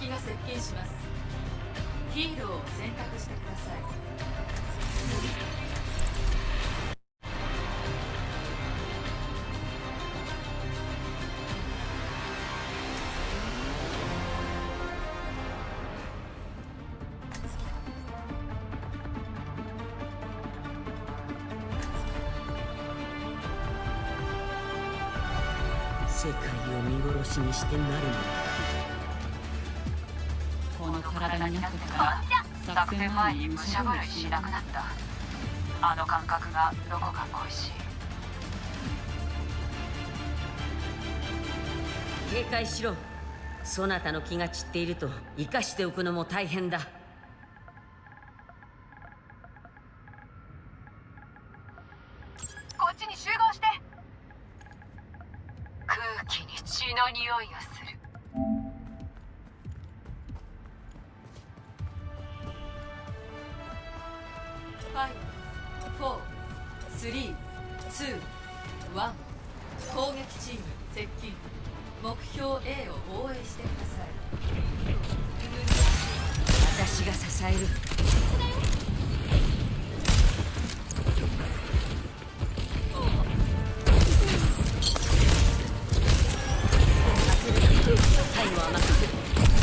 敵が接近します。ヒーローを選択してください。 世界を見殺しにしてなるのだ。 この体になってから作戦前に武者震いしなくなった。あの感覚がどこか恋しい。 警戒しろ。そなたの気が散っていると生かしておくのも大変だ。 こっちに集合して。空気に血の匂いがする。 5、4、3、2、1。攻撃チーム接近。目標 A を防衛してください。 私が支える。最後は任せる。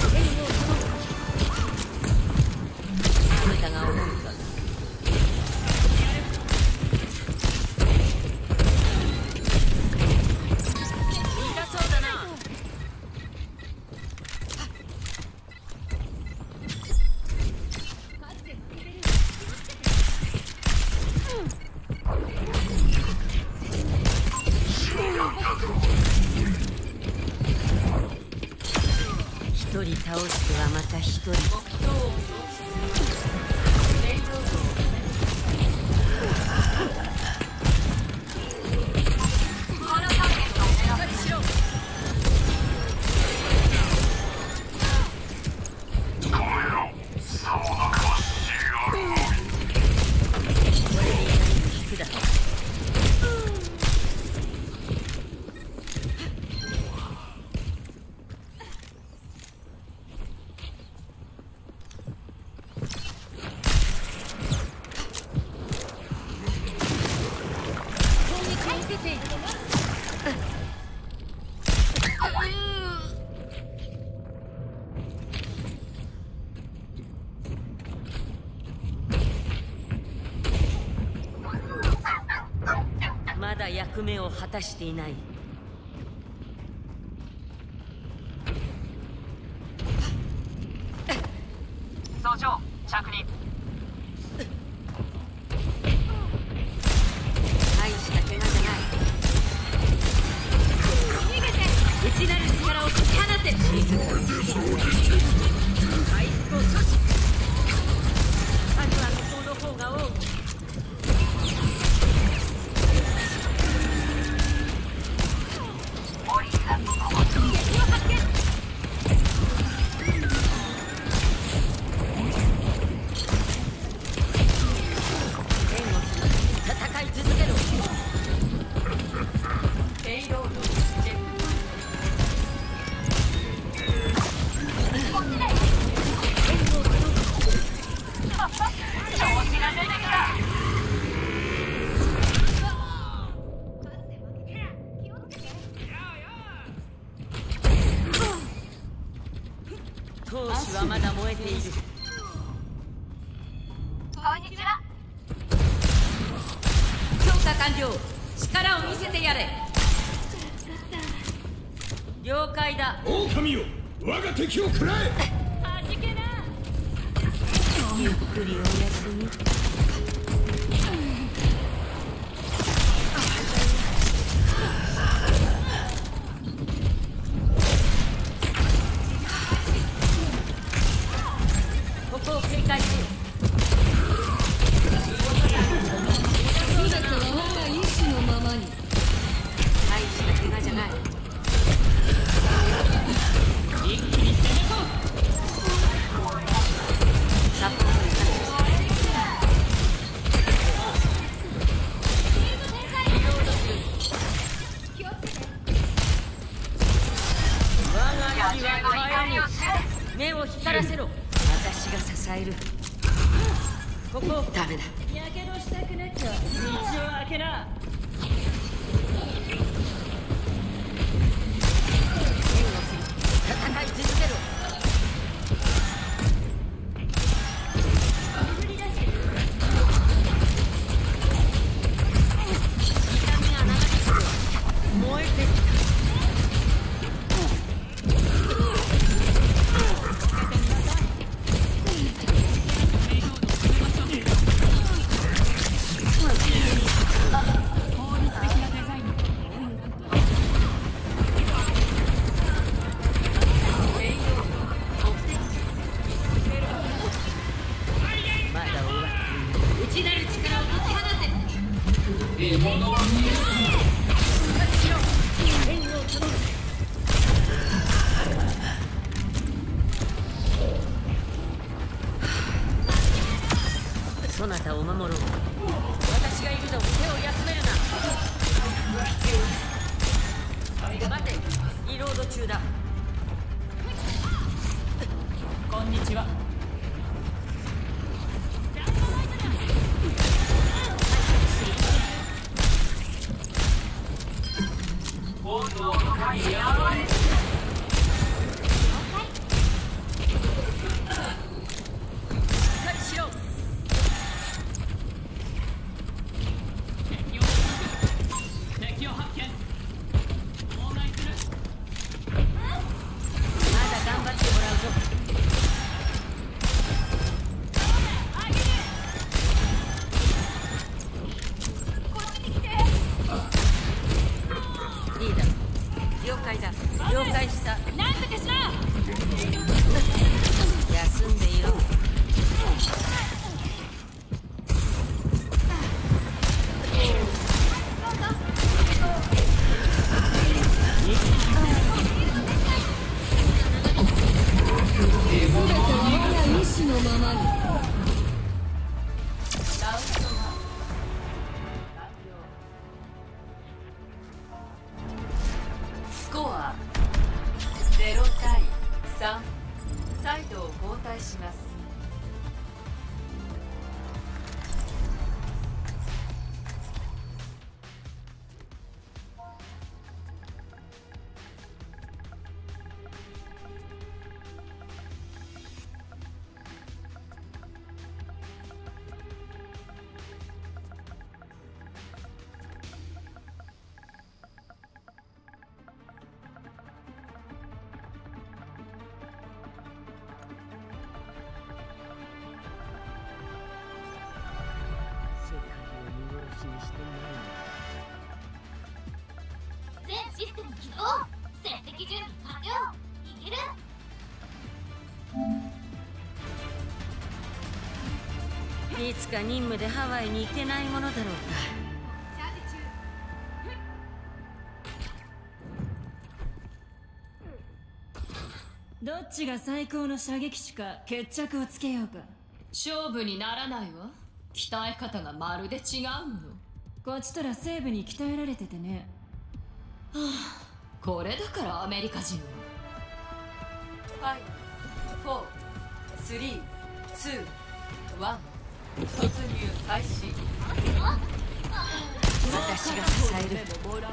あなたが思うか。痛そうだな。一人倒してはまた一人。 目標を操作する。レイロードをこのターゲットを狙う。 しろ。これに引くだ。まだ役目を果たしていない。 早朝着任。 大した怪我じゃない。逃げて。内なる力を解き放て。回復を阻止。数は向こうの方が多い。 オリーがここに。 敵を発見。援護する。戦い続けろ。 ペイロードをチェック。 調子が出てきた。 闘志はまだ燃えている。 こんにちは。 強化完了。力を見せてやれ。了解だ。 狼よ、我が敵を食らえ。 弾けな。ゆっくりお休み。ここを警戒し。 姿は我が意志のままに。 大した怪我じゃない。 一気に攻め込む。 サポートした。我が気は野獣の怒りを知れ。 目を光らせろ。私が支える。ここダメだ。 やけどしたくなった道を開けな。 戦い続けろ。痛みが流れてる。燃えてきた。そなたを守ろう。私がいるぞ。手を休めるな。待て、リロード中だ。 こんにちは。 了解した。 なんとかしろ。 休んでいろ。 我が意志のままに。 スコア0対3。サイドを交代します。 全システム起動。戦的準備完了。いける。 いつか任務でハワイに行けないものだろうか。 どっちが最高の射撃手か決着をつけようか。 勝負にならないわ。鍛え方がまるで違うもの。 こっちとら西部に鍛えられててね。 はあ、これだからアメリカ人は。 5、4、3、2、1。突入開始。 私が支える。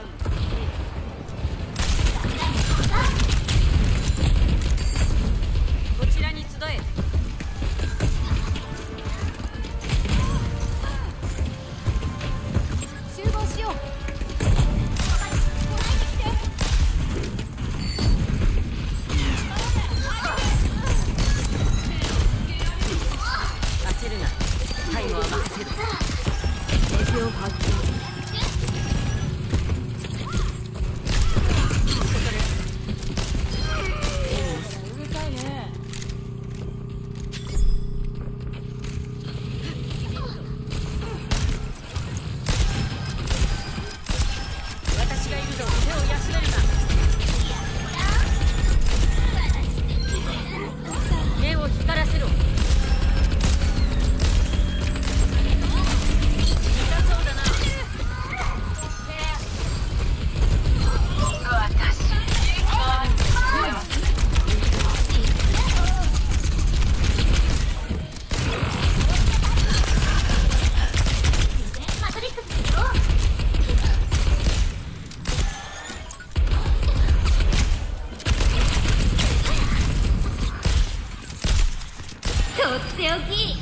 こちらに集え。 集合しよう。 焦るな。タイムは任せる。敵を発見。援っておき。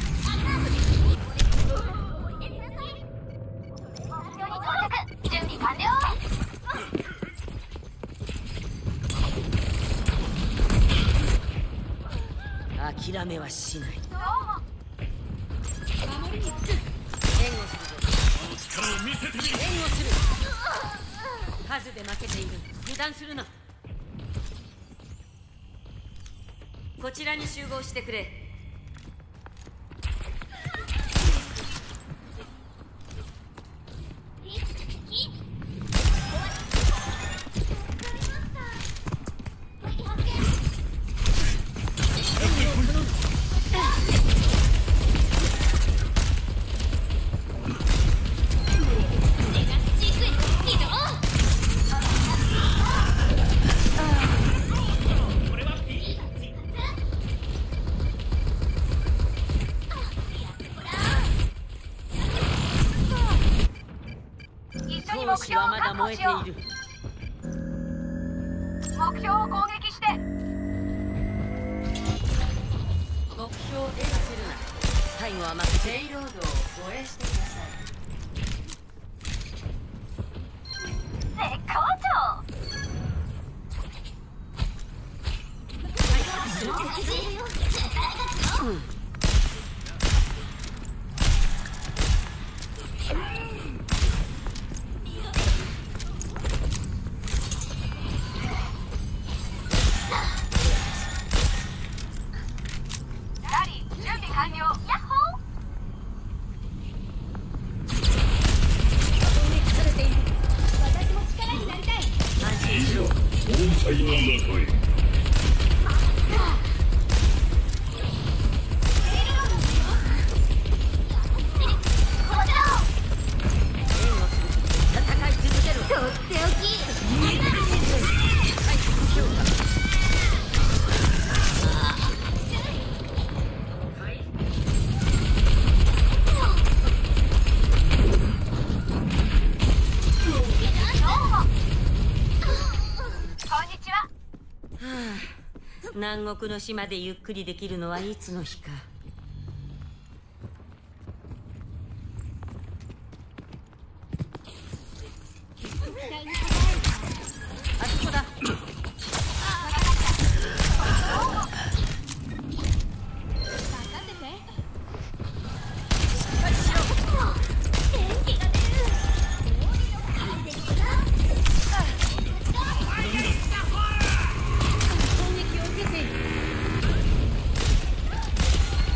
準備完了。 諦めはしない。 守りにつく。 援護するぞ。 力を見せてみろ。 援護する。数で負けている。油断するな。こちらに集合してくれ。闘志はまだ燃えている。 目標を攻撃して。 目標 A するな。最後は負けて。 ペイロードを護衛してください。 絶好調。 ラリー準備完了。 ヤッホー。私も力になりたい。 安心しろ。 盆栽の中へ。 戦い続けろ。 とっておき。 南国の島でゆっくりできるのはいつの日か。あそこだ。 こ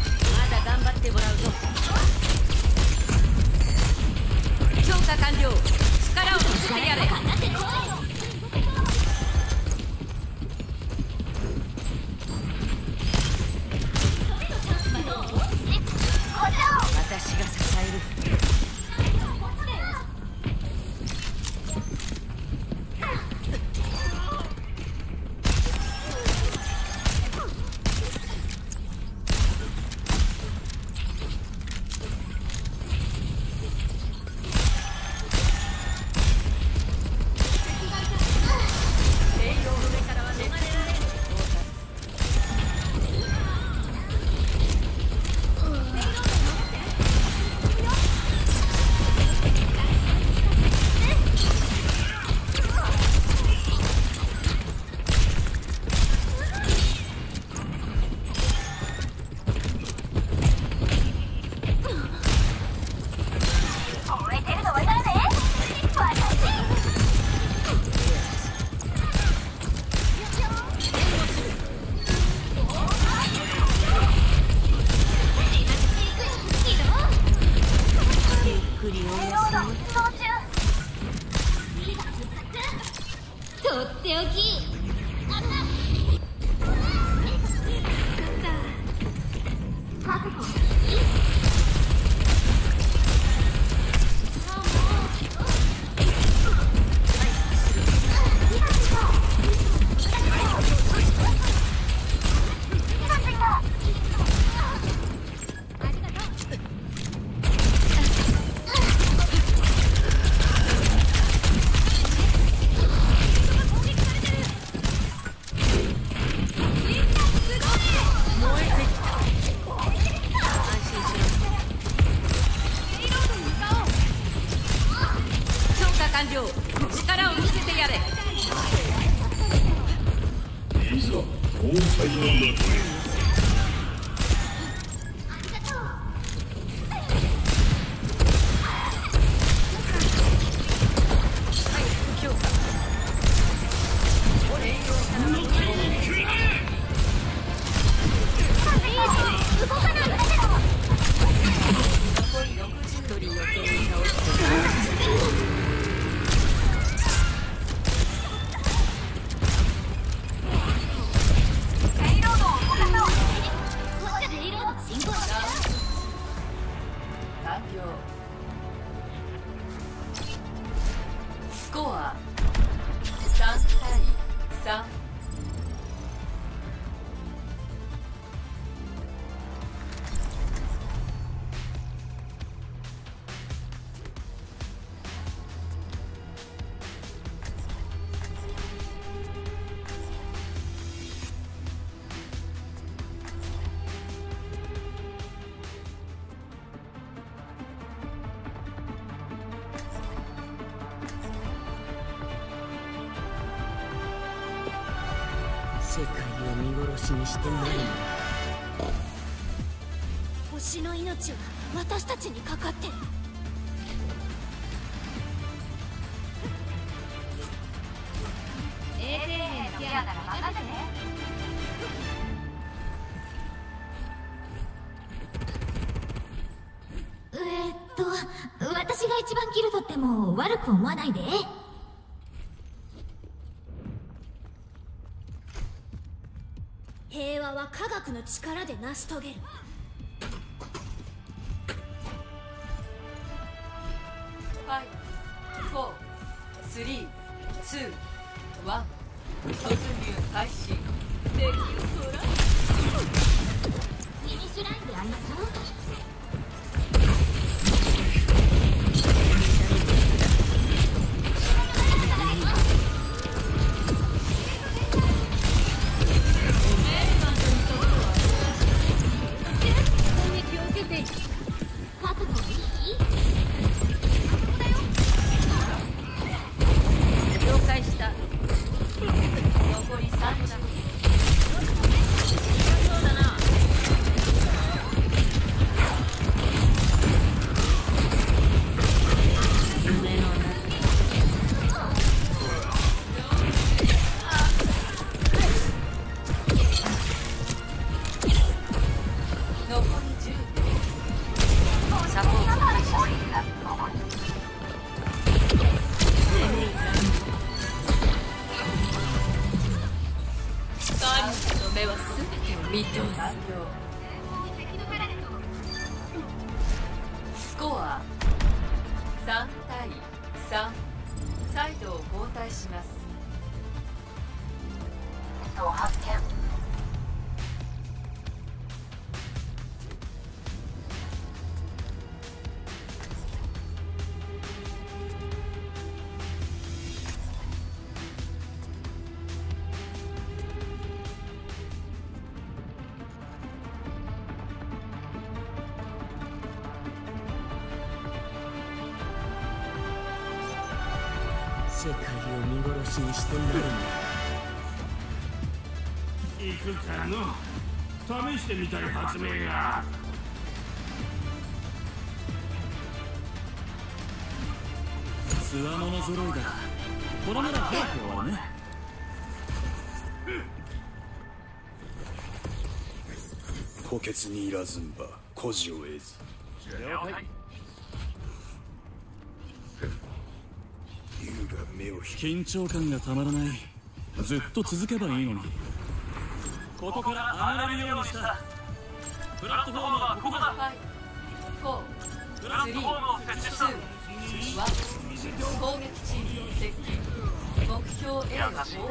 才の中へ。 スコア3対3。 世界を見殺しにしてなるの。 星の命は私たちにかかってる。衛生面のケアなら任せて。私が一番キル取っても悪く思わないで。平和は科学の力で成し遂げる。 5、4、3、2、1。突入開始。敵を取らん。 フィニッシュラインでありますよ。 スコア3対3。サイドを交代します。発見。 世界を見殺しにしてなるの。 行くかの。試してみたい発明が。 つわもの揃いだ。これなら早く終わるね。 虎穴にいらずんば孤児を得ず。 緊張感がたまらない。ずっと続けばいいのに。ここから上がれるようにした。プラットフォームはここだ。 5、4、3、2、1。攻撃チーム接近。目標 A を防衛してください。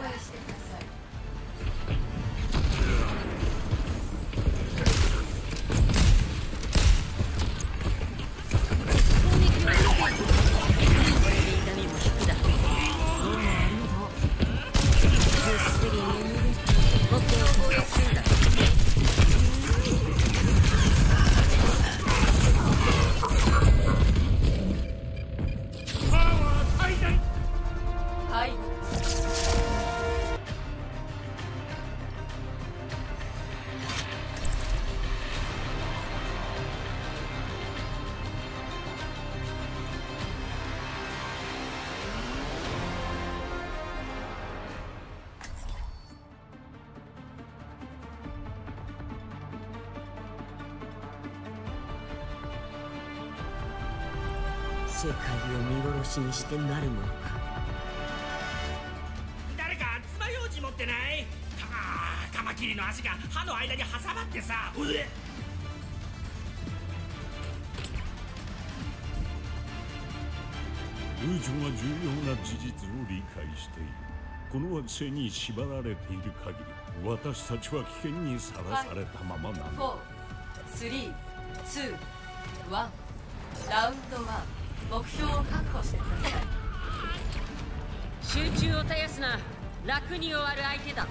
世界を見殺しにしてなるものか。 誰か爪楊枝持ってない？カマキリの足が歯の間に挟まってさ。 友情が重要な事実を理解している。この惑星に縛られている限り、私たちは危険にさらされたままなの。 4、3、2、1、ラウンド1、目標を確保してください。 集中を絶やすな。楽に終わる相手だ。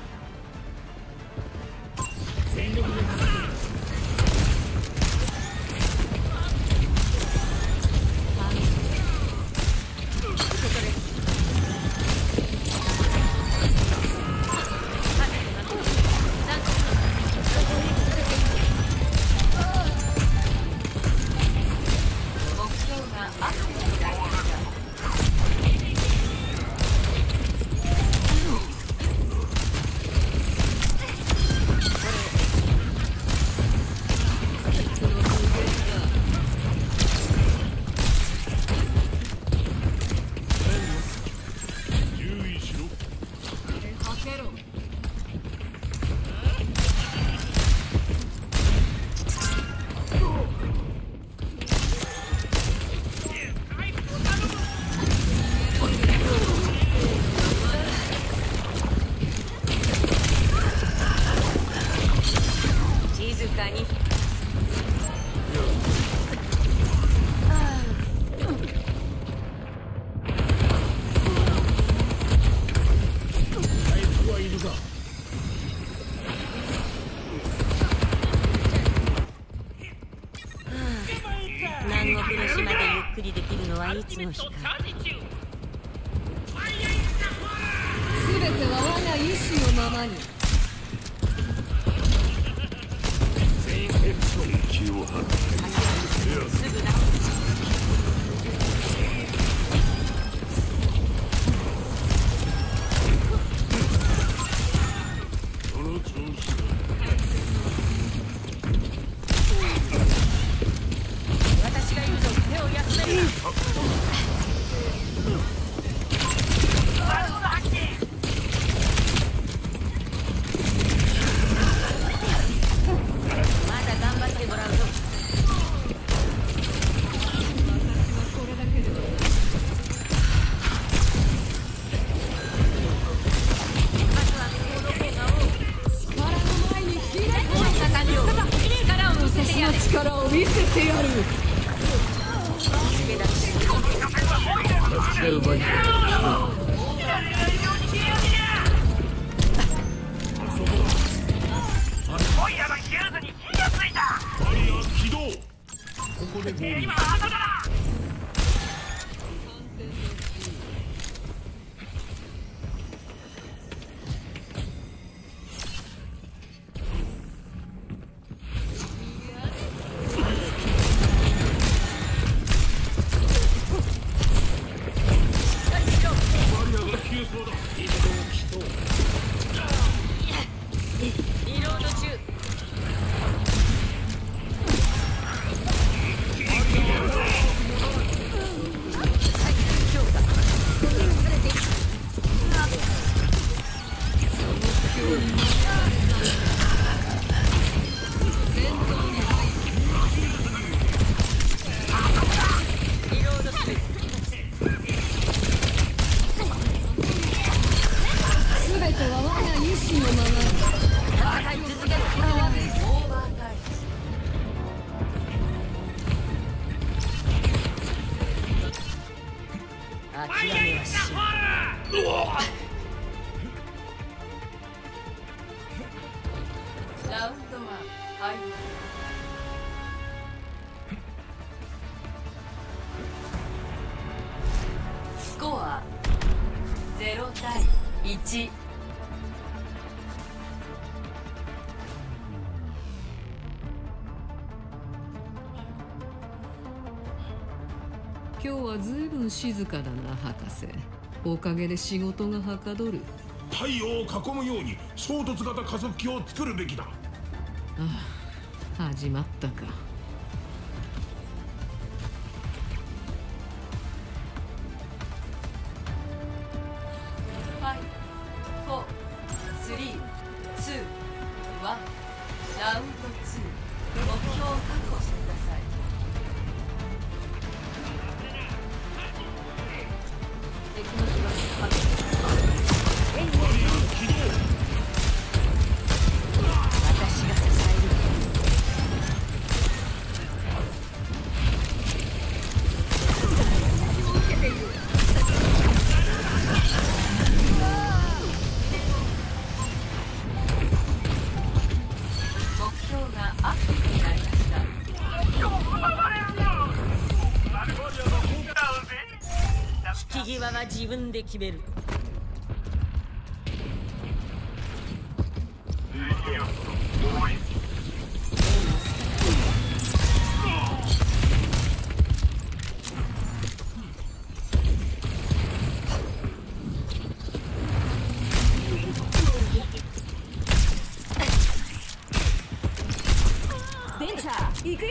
南国の島でゆっくりできるのはいつの日か。 全ては我が意志のままに。 気を張ってすぐな。 その調子だ。 私がいるぞ。手を休めるな。 力を見せてやる。 今夜のヒルズに火がついた。 バリア起動。ここでゴール。 今後だ。 ラウンド1、はい。スコア0対1。 今日はずいぶん静かだな、博士。おかげで仕事がはかどる。 太陽を囲むように衝突型加速器を作るべきだ。 ああ、始まったか。 ラウンド2、目標を確保してください。敵の気が発見。私が支える。目標がアクティブになりました。 引き際は自分で決める。 ベンチャー行くよ。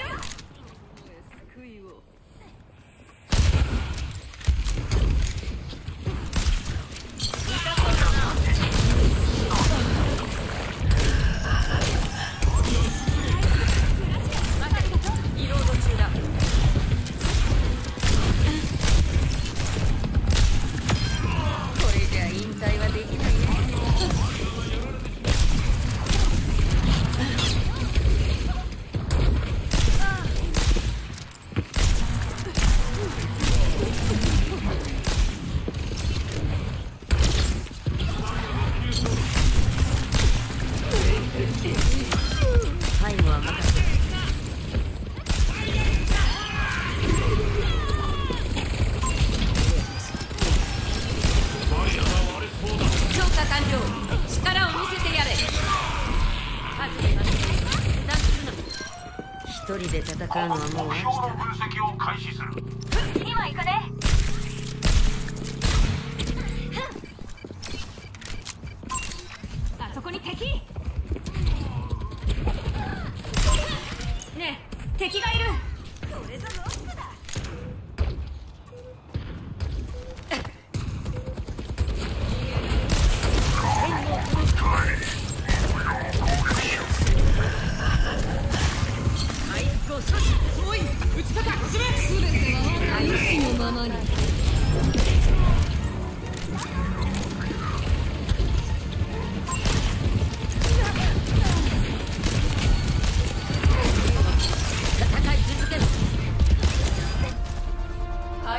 最後は任せる。強化完了。力を見せてやれ。数に負けて油断するな。一人で戦うのはもう飽きた。 分析を開始する。 今行くね。あそこに敵。ねえ、敵がいる。これぞロックだ。 意志のままに。 戦い続ける。 はい。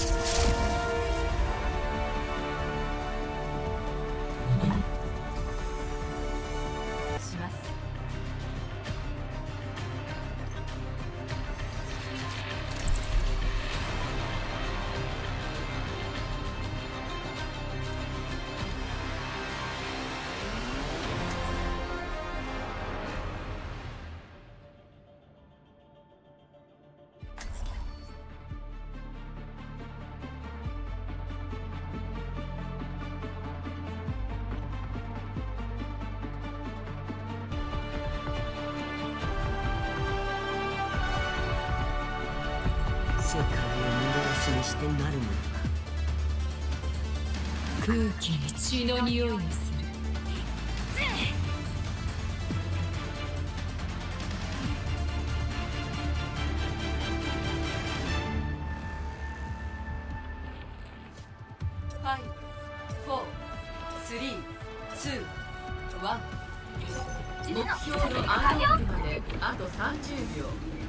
します。 世界を見殺しにしてなるもの。 空気に血の匂いがする。 5、4、3、2、1。目標のアンロックまであと30秒。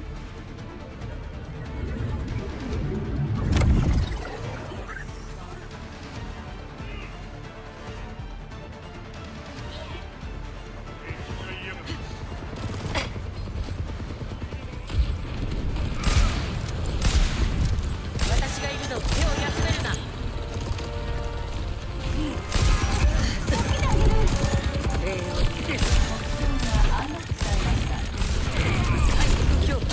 私がいるぞ。手を休めるな。礼をつける。 アンロックされました。 強化。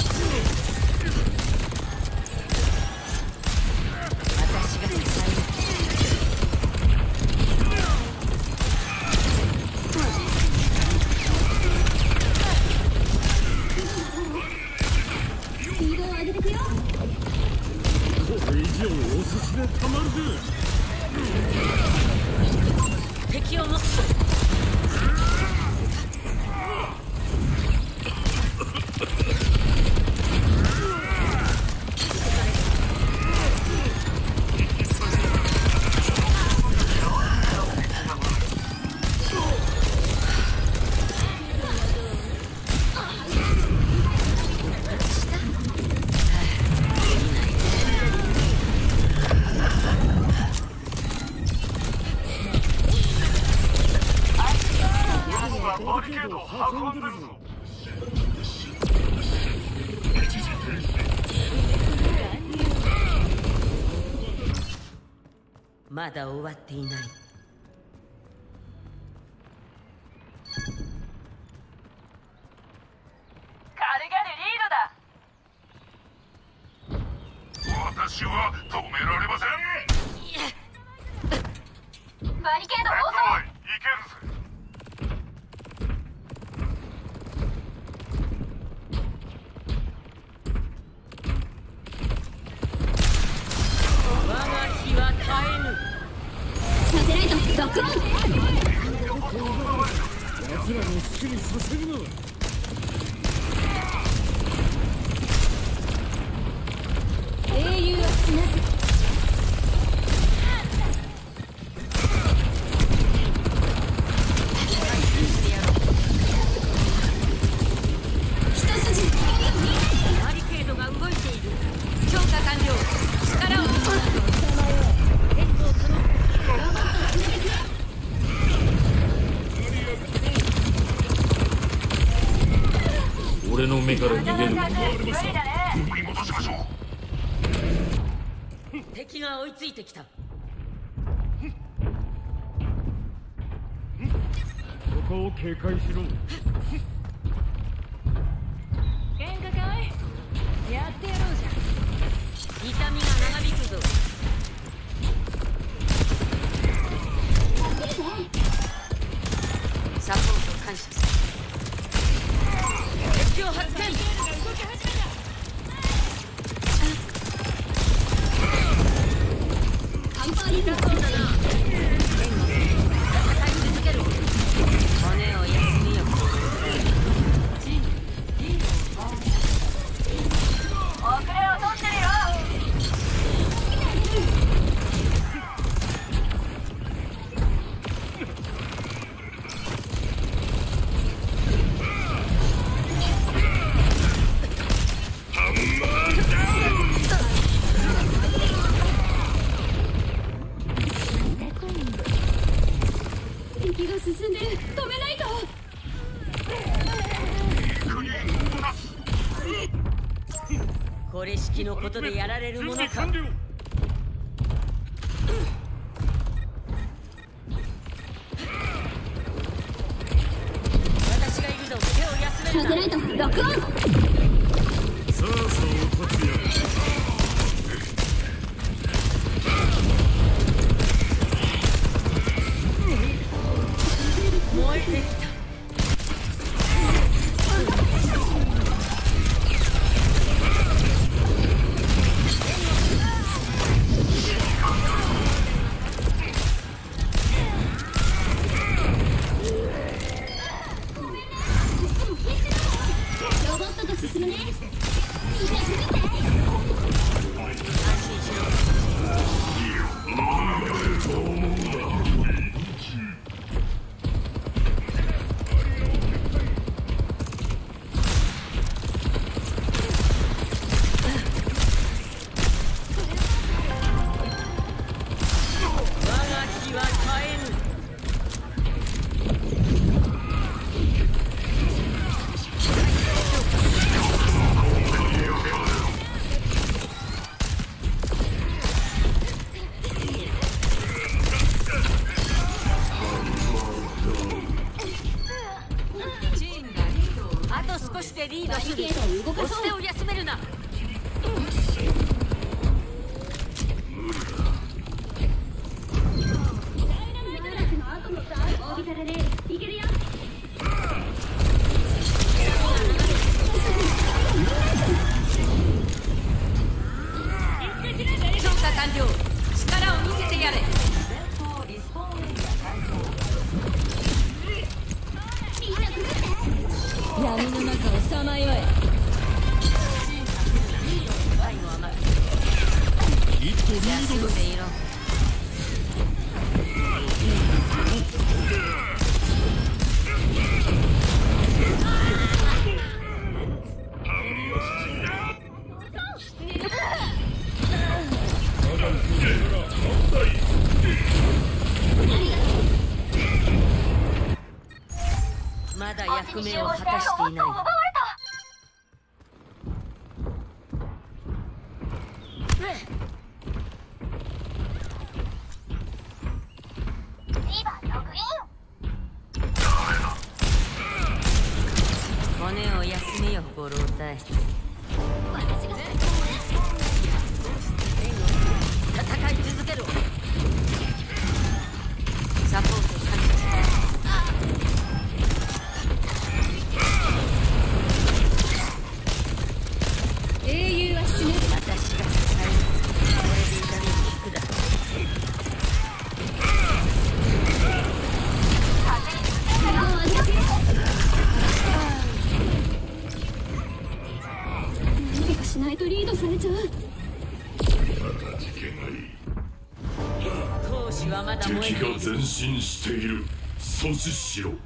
私が支える。 スピードを上げてくよ。 これ以上おすすめたまるか。 敵を持つ。 てるぞ。 まだ終わっていない。 私は止められません。 バリケード放送。 いけるぜ。 我が日は絶えぬ。 サテライトロックオン。 奴らの好きにさせるな。 英雄は死なず。一筋。 バリケードが動いている。強化完了。力を見せろ。援護を頼む。 俺の目から逃げる。 敵が追いついてきた。 ここを警戒しろ。 喧嘩かい？やってやろうじゃん。 痛みが長引くぞ。サポート感謝する。敵を発見。 カンパーリング。 痛そうだな。戦い続ける。骨を休みよ。 遅れを取ってるよ。 敵が進んでる。止めないと。 これ式のことでやられるものか。 完了。 私がいるぞ。手を休めるな。 サテライトロックオン。 さあそうこちら。 燃えてきた。 ロボットが進むね。みんな進んで。 我が日は絶えぬ。 チームがリードをあと少しでリードする。 バリケードを動かそう。 手を休めるな。 オービタルレールいけるよ。 強化完了。力を見せてやれ。 前方リスポーンエリア開みんな進んで。 闇の中をさまよえ。 最後はまず一歩リー休ドです。 んでいろ。まだ役目を果た果していない。骨を休めよ、ご老体。戦い続けろ。サポート感謝。 英雄は死ね。 私が支える。これで痛みに引くだろう。 何かしないとリードされちゃう。 闘志はまだ燃えている。 敵が前進している。阻止しろ。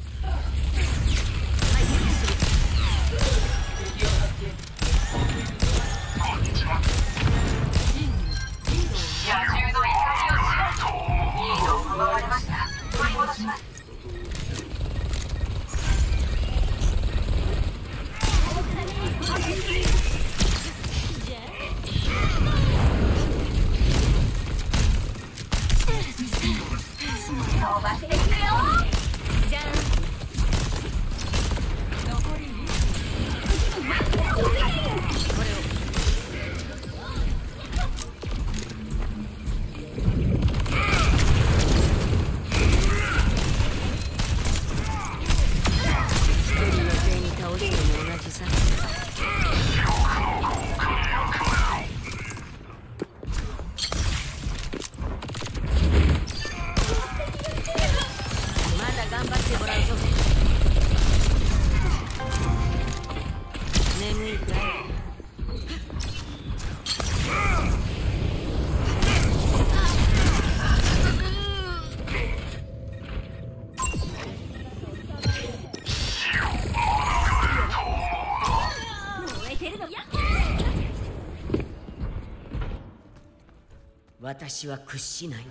私は屈しない。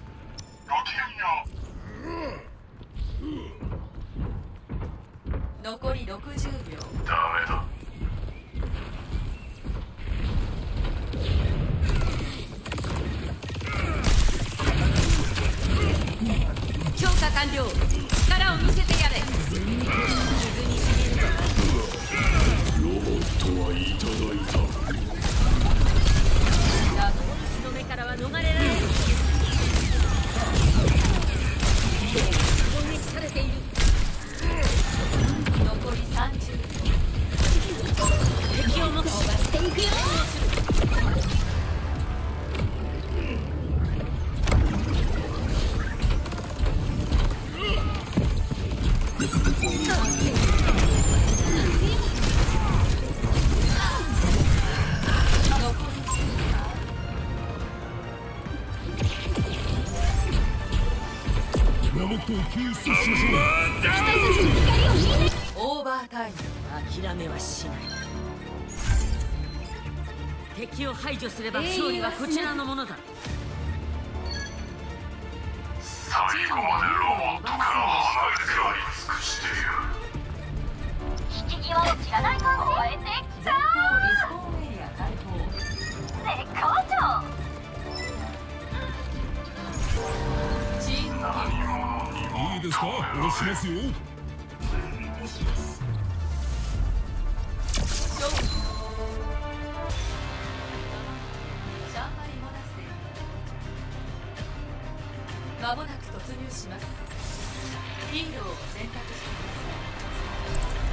残り60秒。 ダメだ。 強化完了。力を見せてやれ。水にしめるぞ。 ロボットはいただいた。 私の目からは逃れられない。攻撃されている。 残り30秒。 敵を目視していくよ。 オーバータイム。 諦めはしない。敵を排除すれば勝利はこちらのものだ。 最後までロボットから離れてやり尽くしている。 引き際を知らない感じ。燃えてきた。 前方リスポーンエリア開放。 絶好調。 チームいいですか、押しますよ。 勝利。シャンマリモナスへ間もなく突入します。ヒーローを選択してください。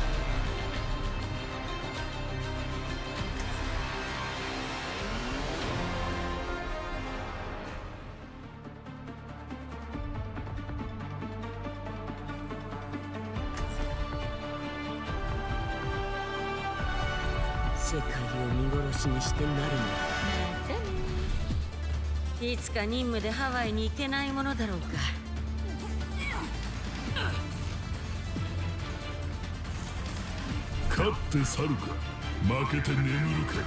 世界を見殺しにしてなるのだ。いつか任務でハワイに行けないものだろうか。 勝って去るか、負けて眠るか。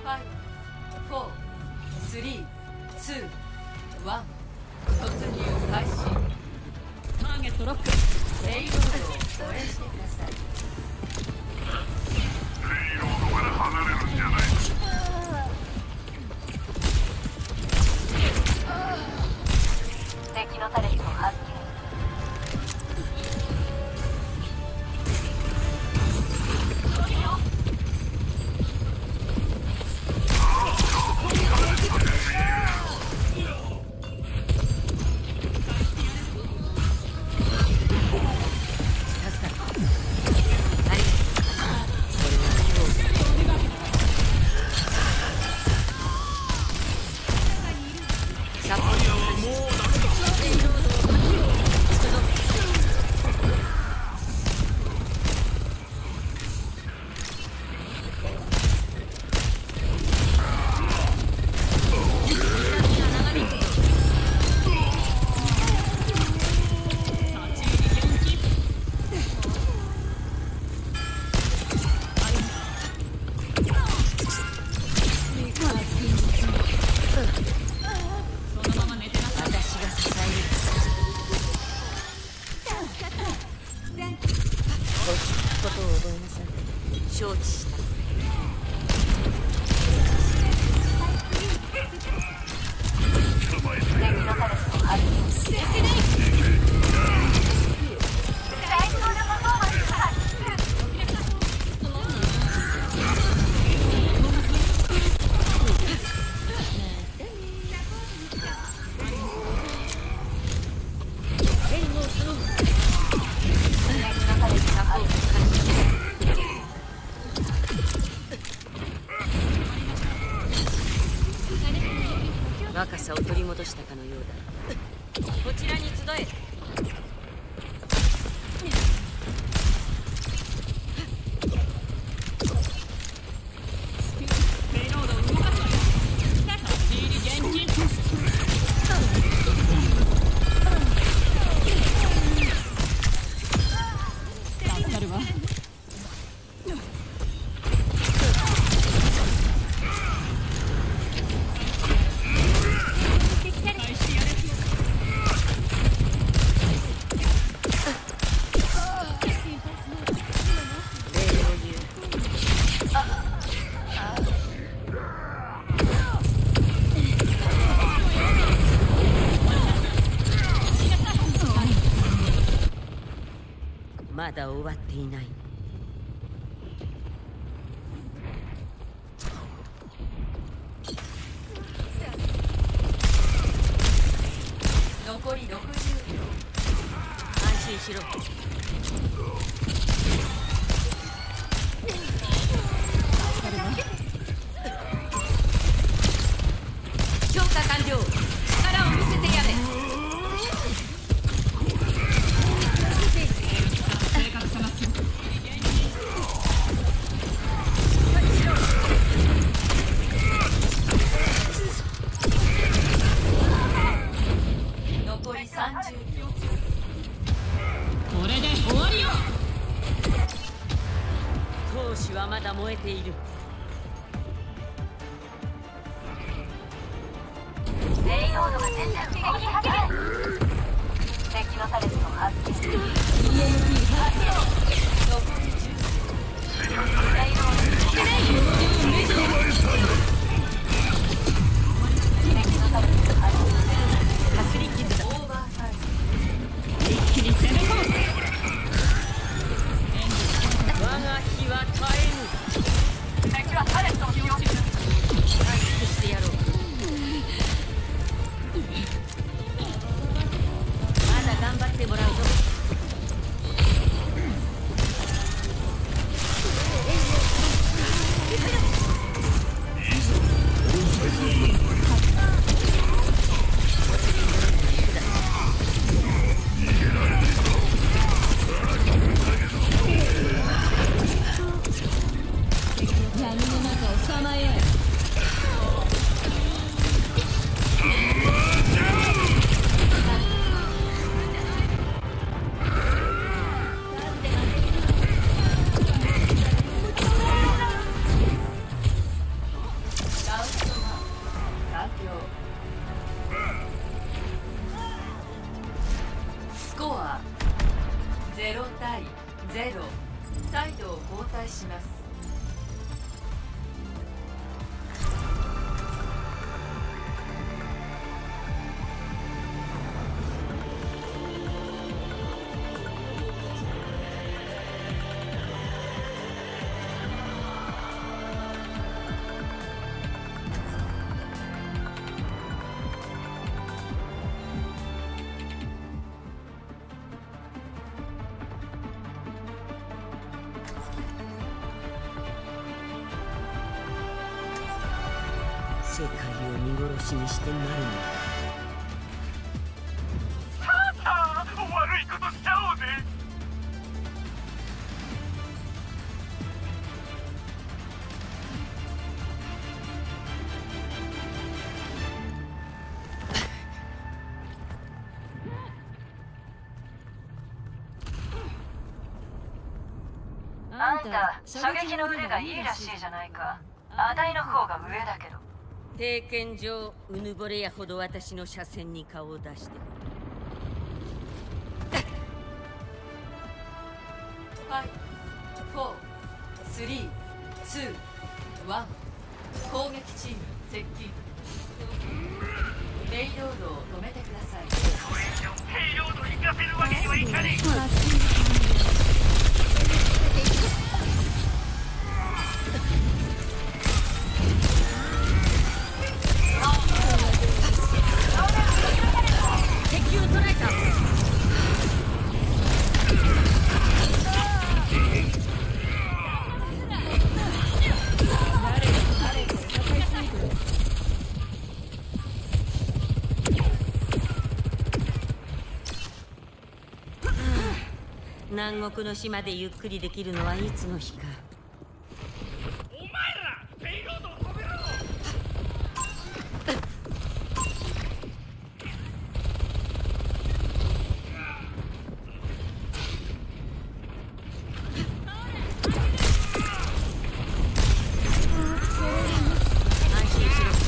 5、4、3、2、1、突入開始。 ターゲットロック。 レイロードを護衛してください。 レイロードから離れるんじゃない。 敵のタレットを発見。 承知した。若さを取り戻したかのようだ。こちらに集え。 ペイロードを動かすわよ。立ち入り厳禁。助かるわ。 まだ終わっていない。 残り60秒。 安心しろ。強化完了。力を見せてやれ。 正確さがすごく。 残り30秒。 これで終わりよ。 闘志はまだ燃えている。 レイロードが全然撃破できる。敵のタレットを発見。 残り10秒。 レイロード敵のタレットを発見。 かすり傷だ。 オーバータイム。 一気に攻め込む。 我が火は絶えぬ。 敵はタレットを使用中。 回復してやろう。まだ頑張ってもらうぞ。 闇の中をさまよえ。 0対0、サイドを交代します。 世界を見殺しにしてなるのだ。 さあ悪いことしちゃおうぜ。 あんた射撃の腕がいいらしいじゃないか。あたいの方が上だけど。 経験上うぬぼれやほど私の車線に顔を出してくる。 5、4、3、2、1、攻撃チーム接近。レイロードを止めてください。 これ以上ペイロード行かせるわけにはいかね敵を捕らえた。南国の島でゆっくりできるのはいつの日か。 お前らペイロードを止めろ。 安心しろ。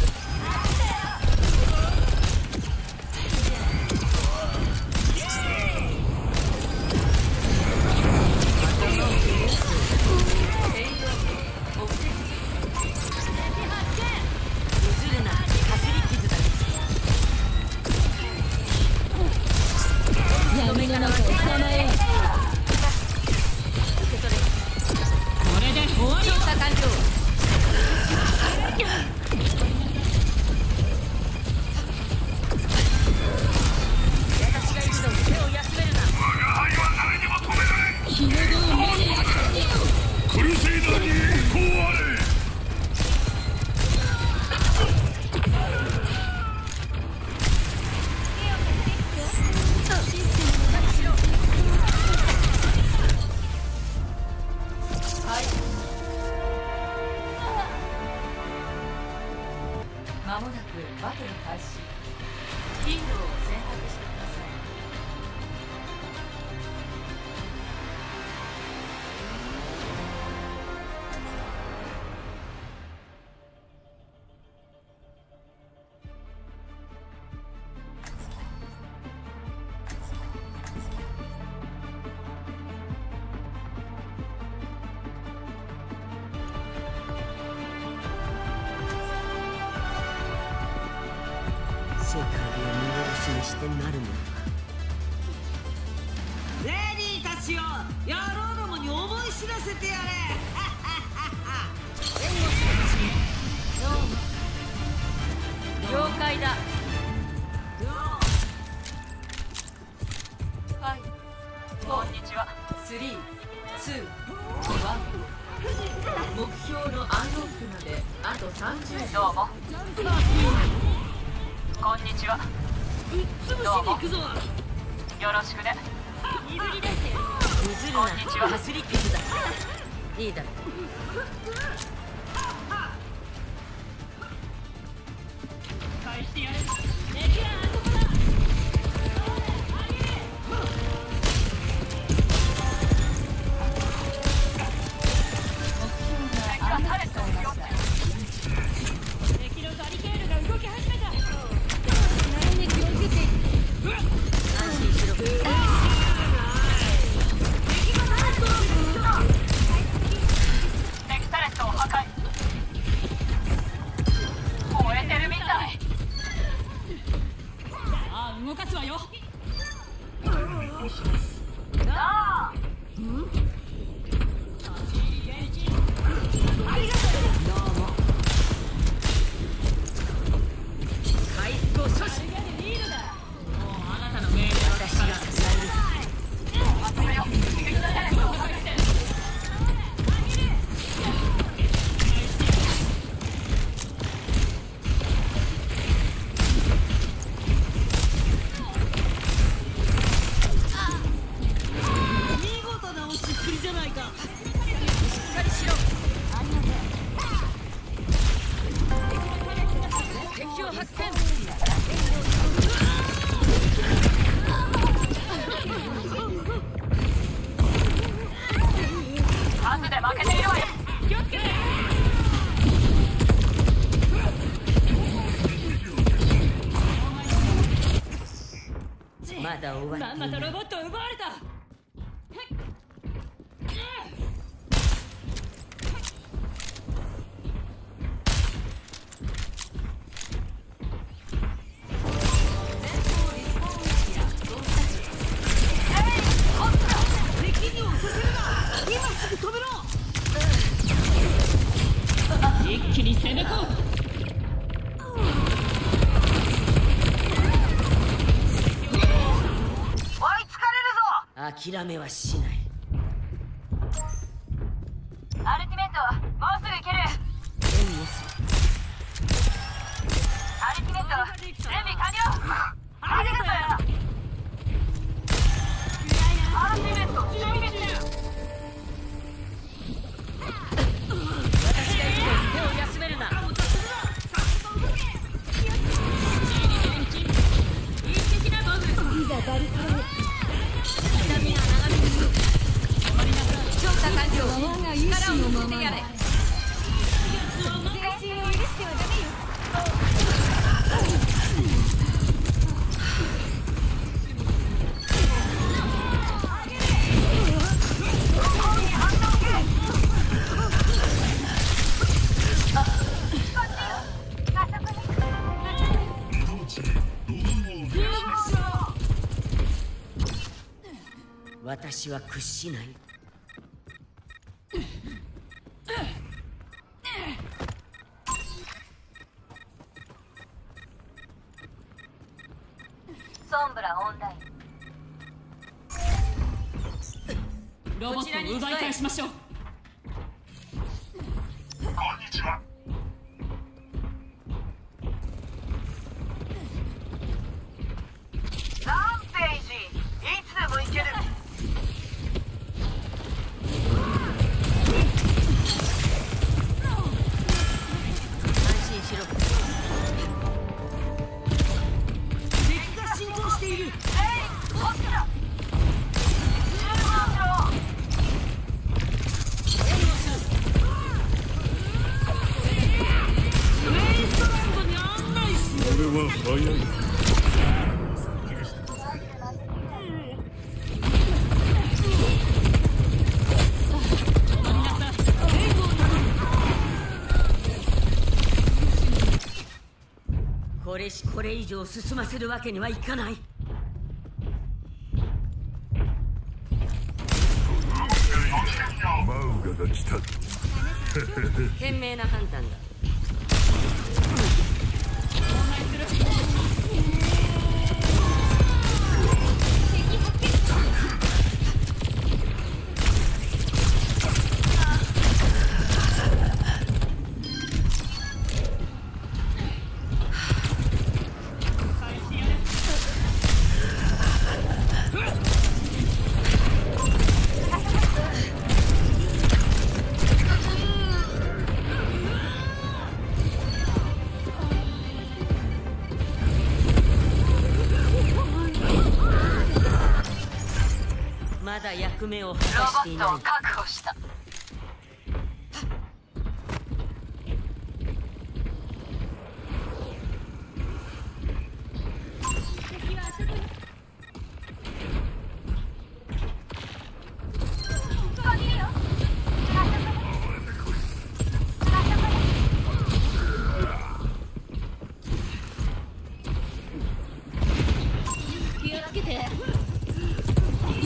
まもなくバトル開始。ヒーローを選択してください。 世界を見殺しにしてなるものか。 レディーたちよ、野郎どもに思い知らせてやれ。 了解だ。 こんにちは。3、2、1。目標のアンロックまであと30秒。 どうも。こんにちは。どうも。よろしくね。 譲るな。かすり傷だ。いいだろう。 返してやる。敵のバリケードが動き始めた。 安心しろ。 動かすわよ。 回復を阻止。 あなたの命令は私が支える。 見事な落ちっぷりじゃないか。 しっかりしろ。敵を発見。 数で負けているわよ。気をつけて。 まだ終わっていない。 まんまとロボットを奪われた。 敵に押させるな。今すぐ止めろ。 一気に攻め込む。 諦めはしない。 アルティメット、もうすぐ行ける。 援護する。 アルティメット、準備完了。ありがとうよ。アルティメット、準備中。 私がいるぞ。手を休めるな。 一的なボム。 いざバリクラへ。 調査完了。 我が意志のまま力を見せてやれ。前進を許してはダメよ。 私は屈しない。 ソンブラオンライン。 ロボットを奪い返しましょう。 ランページ、いつでも行ける。 安心しろ。 敵が進行している。 こっちだ。 ウェイストランドに案内しよう。 これは早い。 これ以上進ませるわけにはいかない。 マウガが来た。 賢明な判断だ。まだ役目を果たしていない。 ロボットを確保した。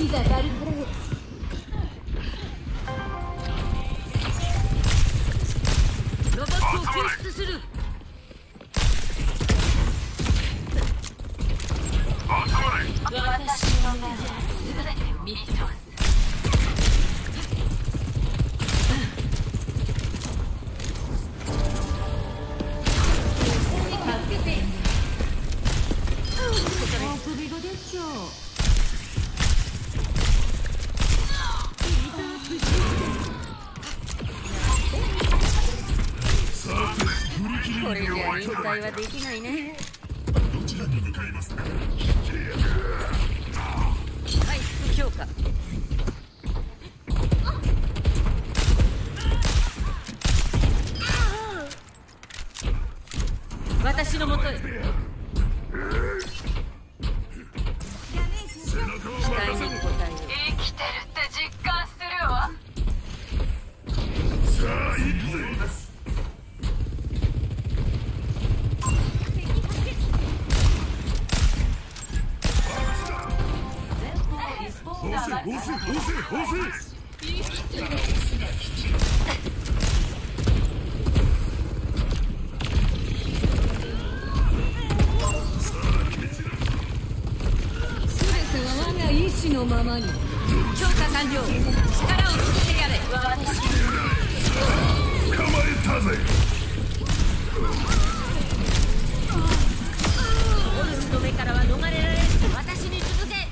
いざバルハラへ。ロボットを救出する。 私の目は全てを見てます。 首が出ちゃう。これじゃ引退はできないね。 どちらに向かいますか。 回復強化。私のもとへ。期待に応える。 生きてるって実感するわ。 さあ行くぜ。 意志のままに。 強化完了。力を見せてやれ。 捕まえたぜ。 オルスの目からは逃れられる。私に続け。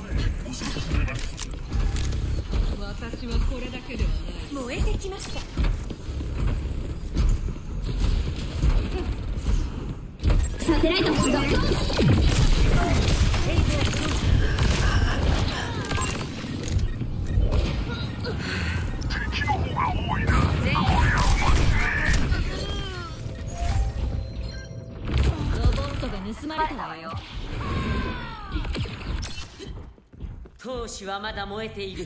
私はこれだけではない。 燃えてきました。サテライト発動。 敵の方が多いな。 ロボットが盗まれたわよ。闘志はまだ燃えている。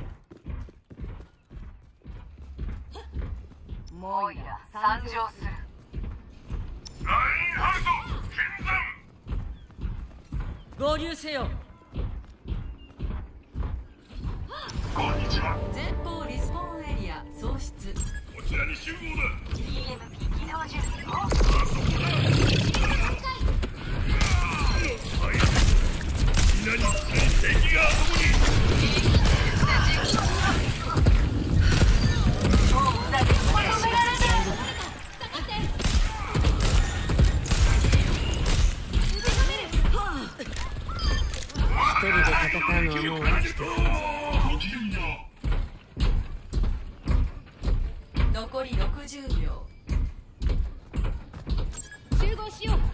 モイラ参上する。 ラインハルト見合流せよ。 参。こんにちは。 前方リスポーンエリア喪失。 こちらに集合だ。 EMP 起動準備を。 あそこだ。みんなに敵があそこに。 一人で戦うのはもう飽きてる。 残り60秒。 集合しよう。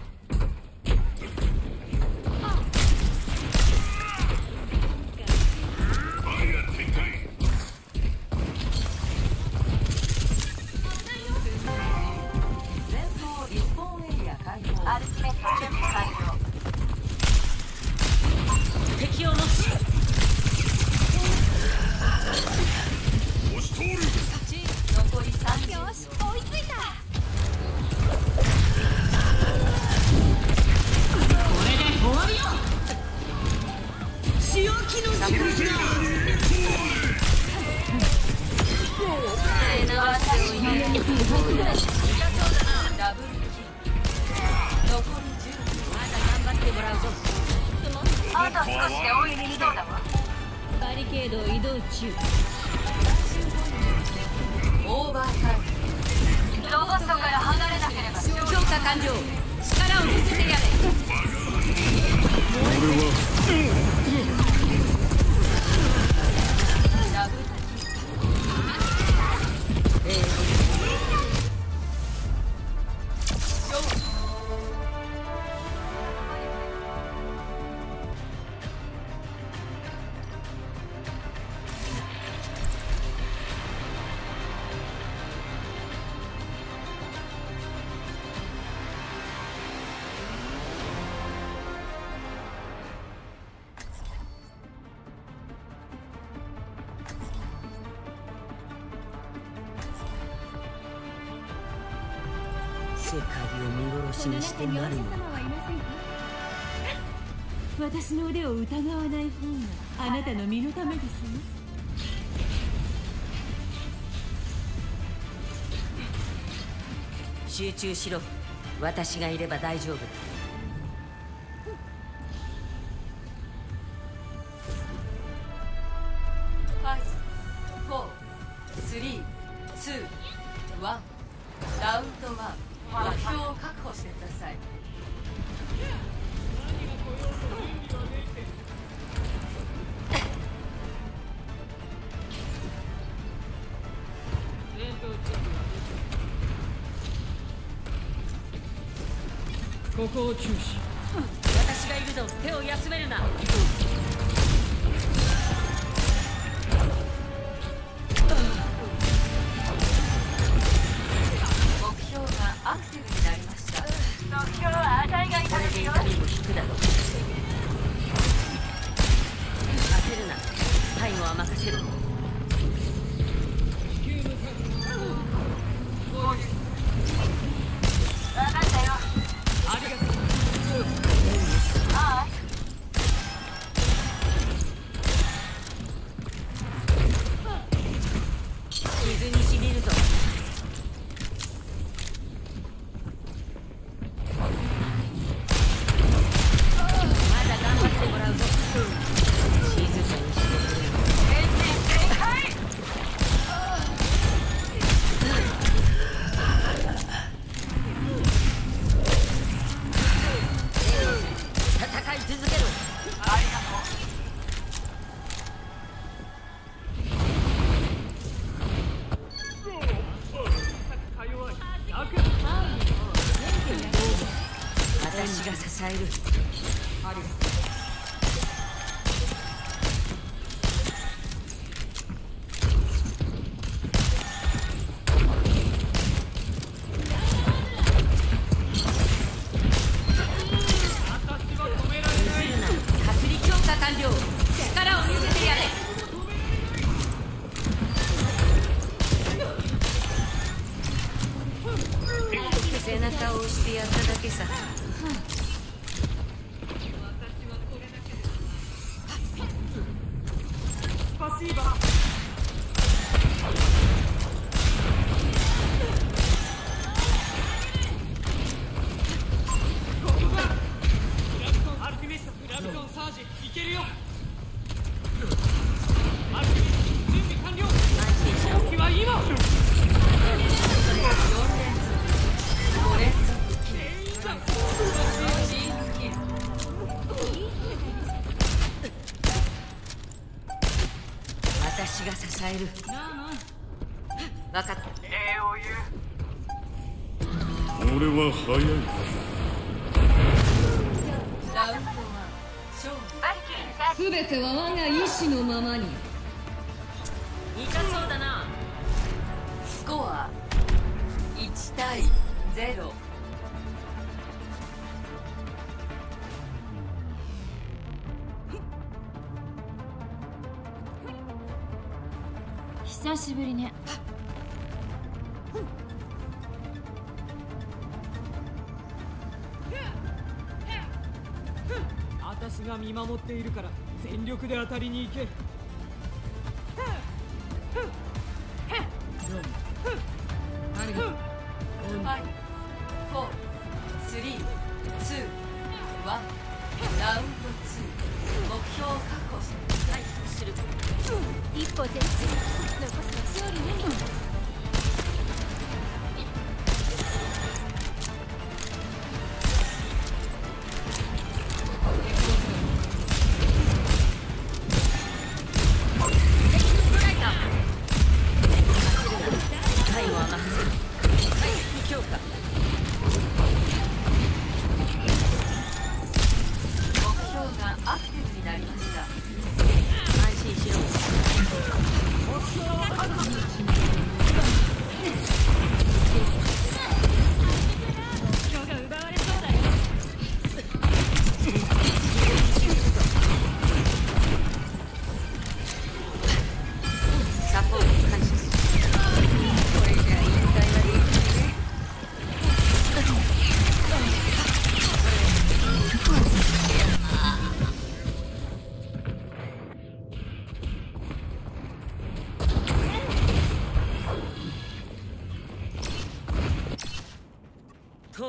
前方リスポーンエリア開放。 アルティメット準備完了。 敵を持ち。 押し通る。 残り30秒。 よし、追いついた。これで終わりよ。 仕置きの時間だ。 ダブルキル。残り10秒。 まだ頑張ってもらうぞ。 あと少しで追いつきそうだわ。 バリケード移動中。 オーバータイム。 ロボットから離れなければ強化完了。力を見せてやれ。 ダブルキル。勝利。 世界を見殺しにしてなるの。 私の腕を疑わない方があなたの身のためですね。 集中しろ。私がいれば大丈夫だ。 5、4、3、2、1。ラウンド1。目標を確保してください。 ここを注視。 私がいるぞ。手を休めるな。 目標がアクティブになりました。 目標は値がいかれるよ。 これで痛みも引くだろう。焦るな。背後は任せる。 分かったよ。 ありがとう。 ああ。 水にしみるぞ。まだ頑張ってもらうぞ。静かにしてくれ。 エンジン全開。 戦い続けろ。 ありがとう。 私が支える。 ありがとう。 かすり強化完了。力を見せてやれ。背中を押してやっただけさ。 アルティメットグラビトンサージいけるよ。アルティメット準備完了。時は今。 4連続5連続キル。同時キル。 私が支える。分かった。 礼を言う。 俺は早い。 ラウンド1。勝負。 バルキリーチャージ。 すべては我が意志のままに。 痛そうだな。 スコア1対0。 久しぶりね。 私が見守っているから全力で当たりに行け。 ありがとう。 5、4、3、2、1。ラウンド2。目標を確保してください。 する。 一歩前進。残すは勝利ね。 最後は任せる。強化。 目標がアクティブになりました。 安心しろ。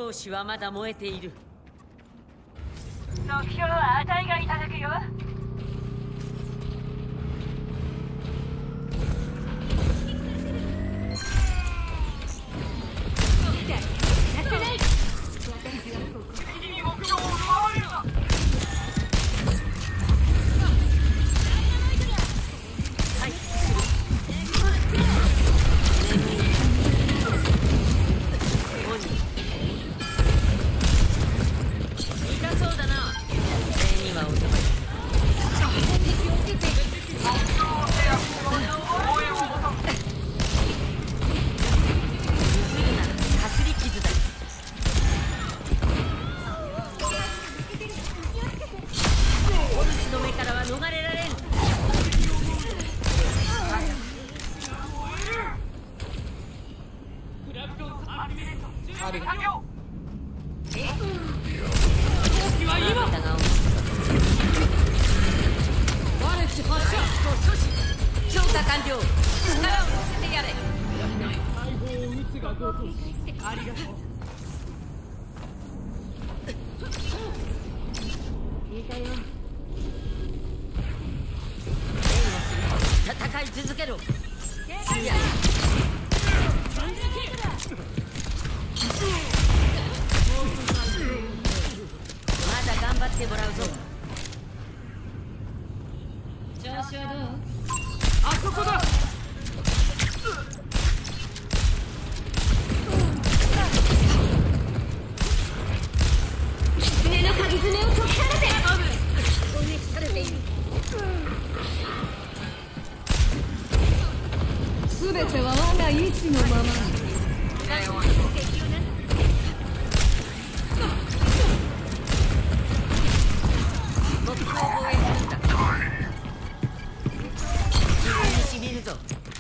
闘志はまだ燃えている。 目標は値がいただくよ。 戦い続けろ。まだ頑張ってもらうぞ。 調子はどう？ あそこだ。 狐の鍵爪を解き放て。 攻撃されている。 すべては我が意志のままに。 目標を防衛するんだ。自分にしみるぞ。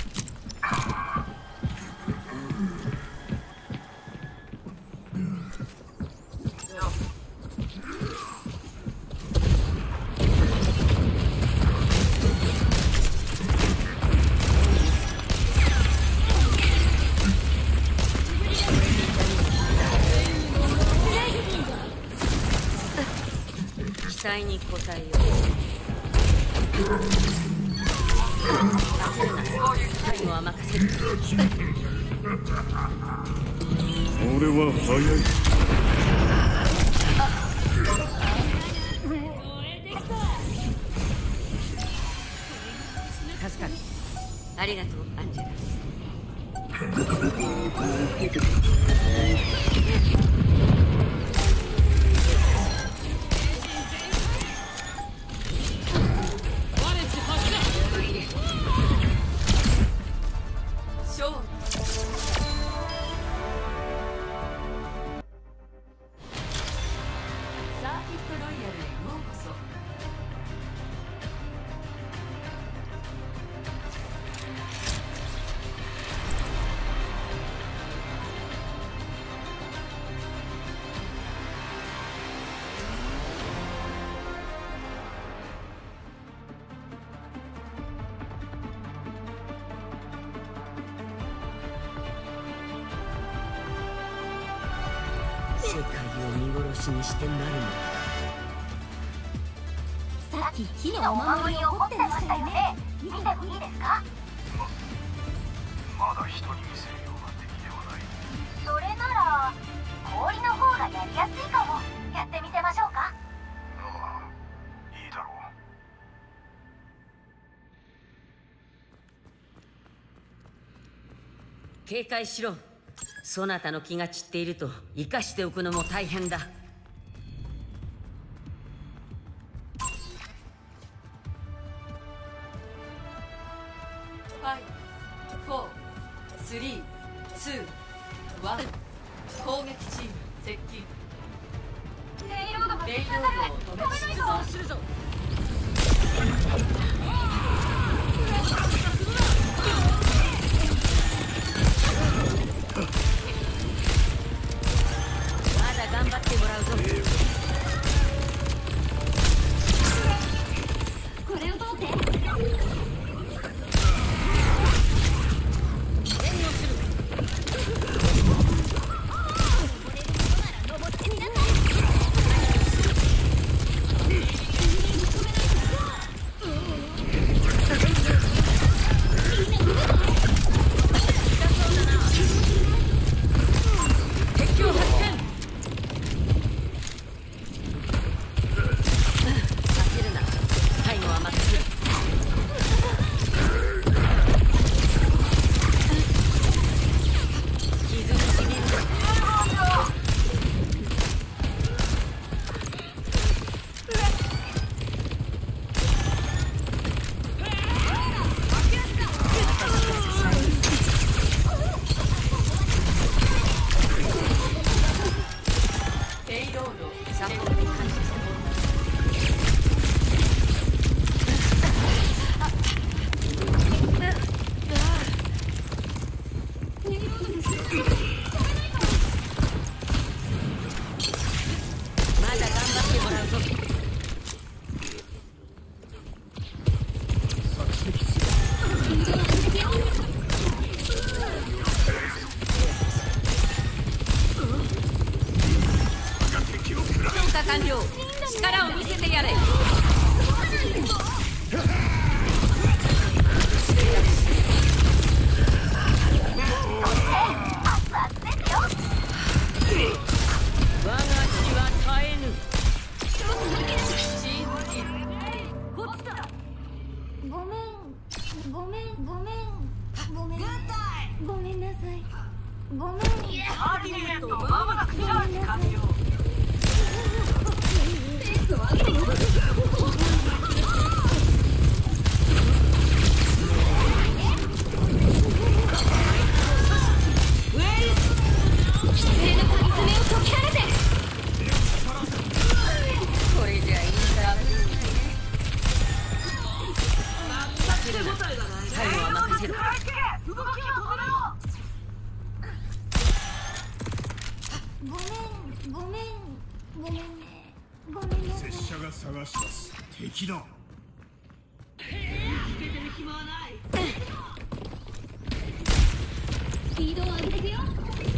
期待に応えよう。最後は任せる。 俺は早い。 助かる。ありがとう、アンジェラ。世界を見殺しにしてなるの。 さっき木のお守りを持ってましたよね。見てもいいですか？ まだ人に見せるような敵ではない。 それなら氷の方がやりやすいかも。やってみせましょうか？ ああ、いいだろう。 警戒しろ。そなたの気が散っていると生かしておくのも大変だ。 5、4、3、2、1。攻撃チーム接近。 レイロードがレイロードを止め出動するぞ。頑張ってもらうぞ。 これを通って。 援護する。 敵だ。 引けてる暇はない。 スピードを上げていくよ。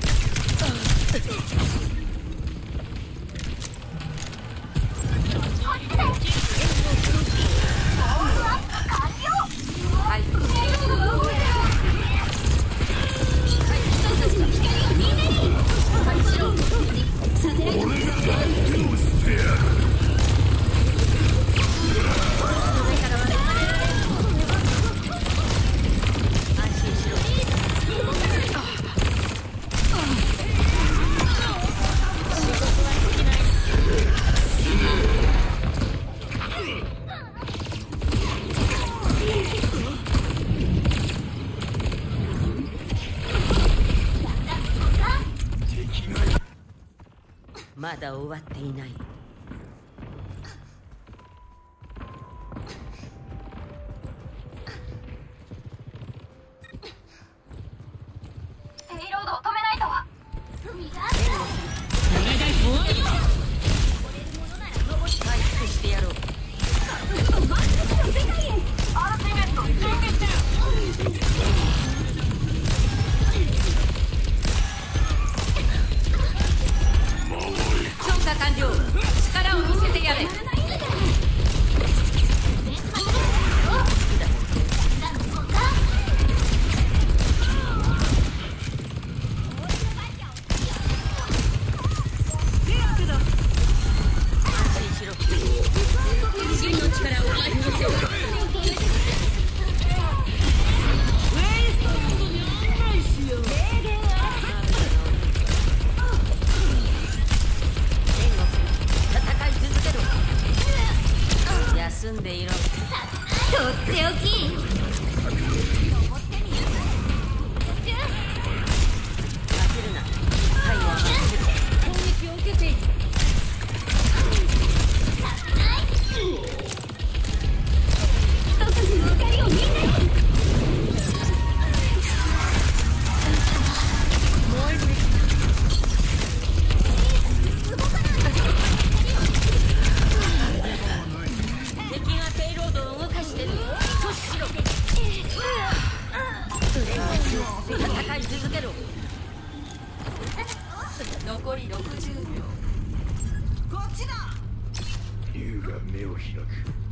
まだ終わっていない。 ペイロードを止めないと。海が回復してやろう。 アルティメット進撃。 強化完了。力を見せてやれ。休んでいろ。とっておき。焦るな。太陽は攻撃を受けている。 一筋の光をみんなに。 戦い続けろ。 残り60秒。 こっちだ。 竜が目を開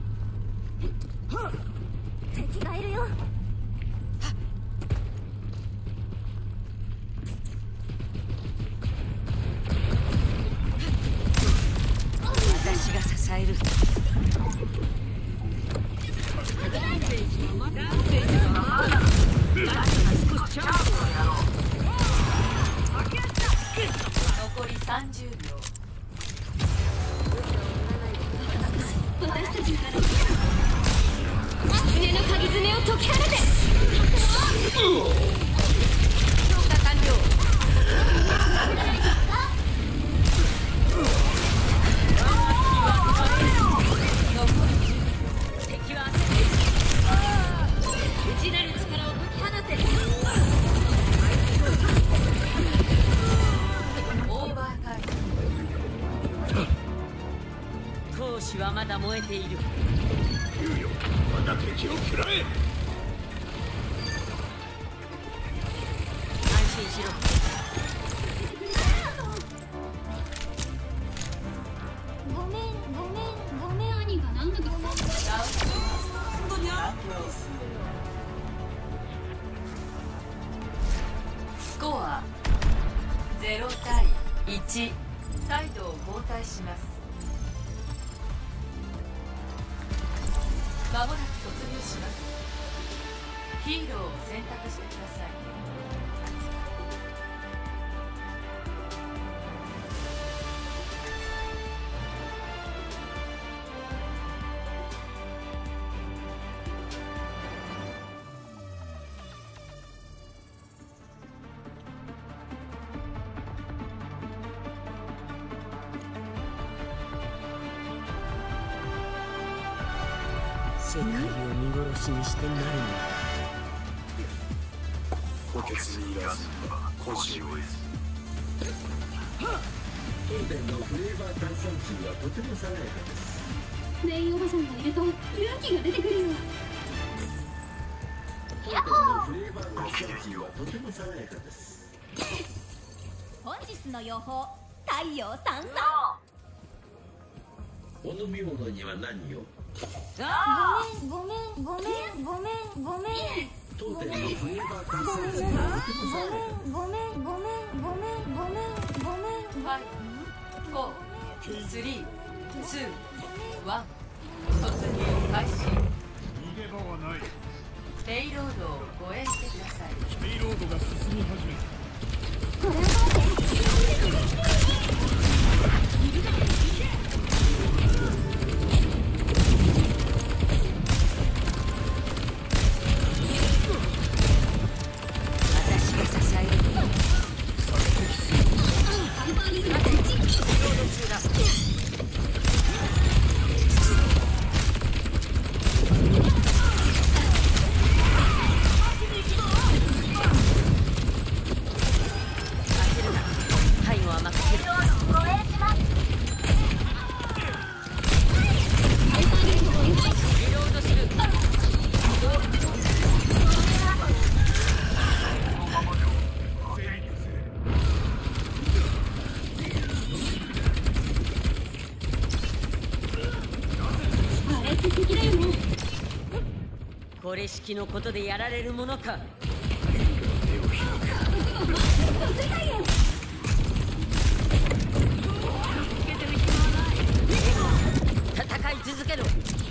く。 敵がいるよ。 私が支える。 残り30秒。 私たちから狐の鍵爪を解き放て。 強化完了。敵は焦っている。内なる力を解き放て。 オーバータイム。 闘志はまだ燃えている。 竜よ、まだ敵を食らえ。 安心しろ。 ごめん兄がなんだかスコア0対1。サイドを交代します。まもなく突入します。ヒーローを選択してください。 世界を見殺しにしてなるの。 補欠にいらず腰を得ず。 当店のフレーバー炭酸水はとても爽やかです。 メインおばさんがいると勇気が出てくるよ。 ヤッホー。 本日の予報、太陽さんさん。 お飲み物には何を？ ごめん。 当店のフレーバーカスタムごめん。 5、4、3、2、1、突入開始。 逃げ場はない。 ペイロードを護衛してください。 ペイロードが進み始めた。 これはこれ式のことでやられるものか。戦い続けろ。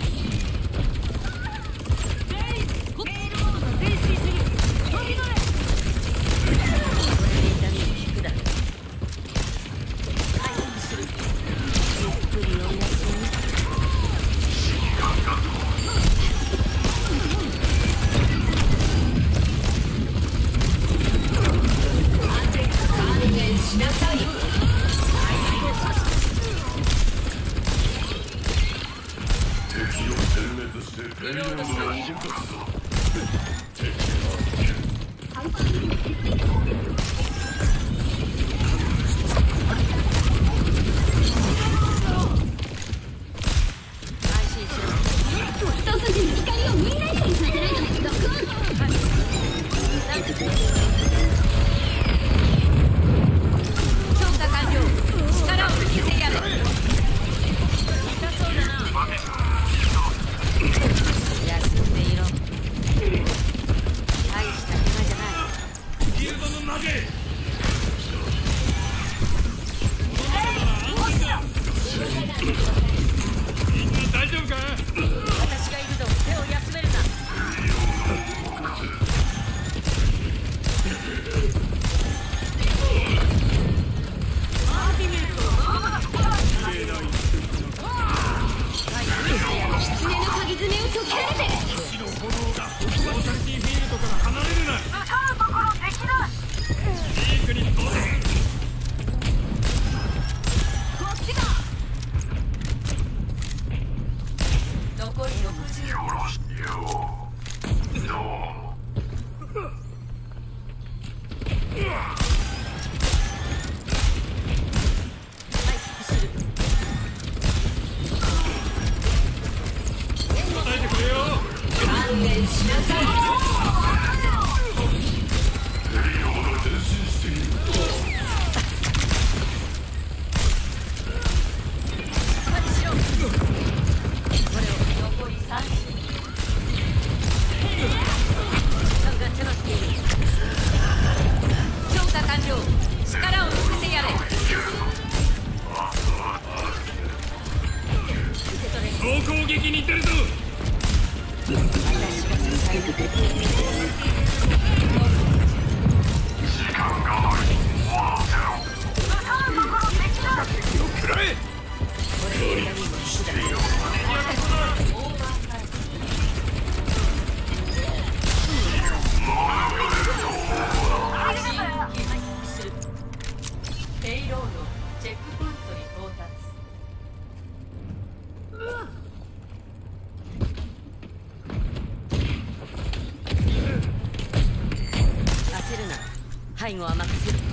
背後は任せる。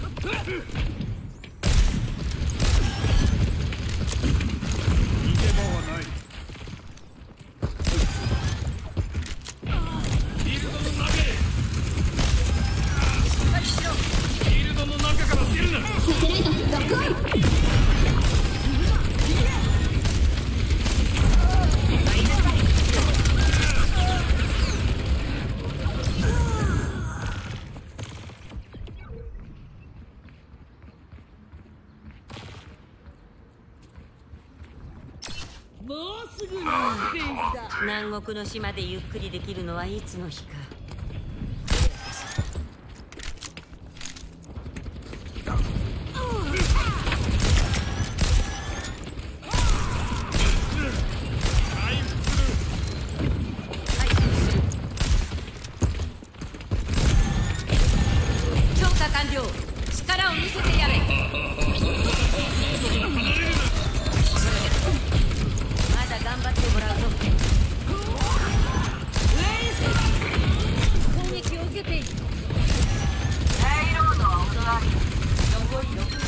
逃げ場南国の島でゆっくりできるのはいつの日か。強化完了。力を見せてやれ。まだ頑張ってもらうぞ。攻撃を受けている。 レイロードはお隣。 残り6分。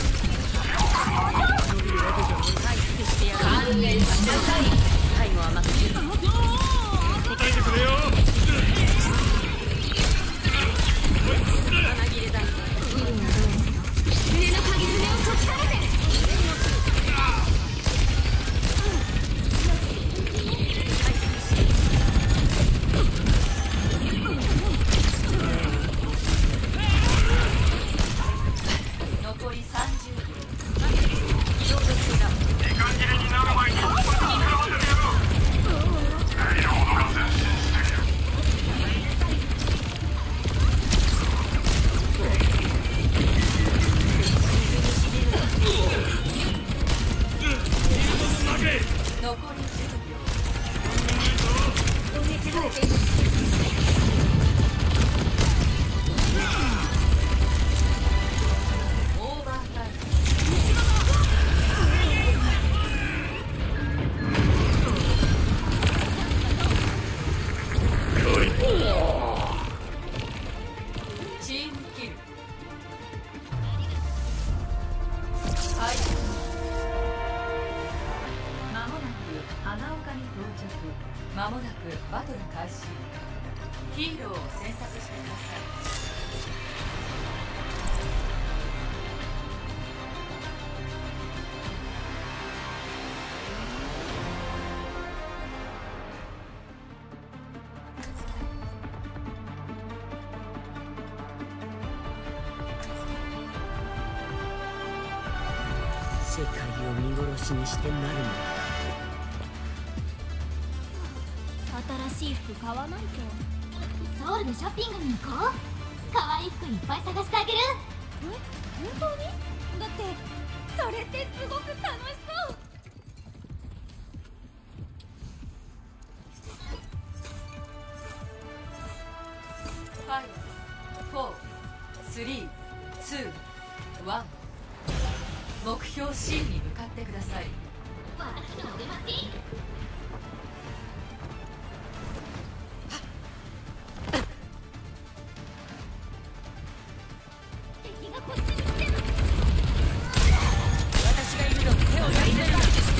回復してやる。最後は任せる。 答えてくれよ。 花切れだ。 胸の鍵爪を解き放て。 残り30秒。 消毒だ。 時間切れになる前にここで力を当ててやろう。レイロードが前進している。 残り10秒。オーバータイム。チームキル。はい。間もなく花岡に到着。間もなくバトル開始。ヒーローを選択してください。 世界を見殺しにしてなるの。 新しい服買わないと。ソウルでショッピングに行こう。可愛い服いっぱい探してあげる。本当に？だってそれってすごく楽しそう。 5、4、3、2、1。目標 C に向かってください。 私のお出まし。敵がこっちに来てる。 私がいるぞ。手をやりなさい。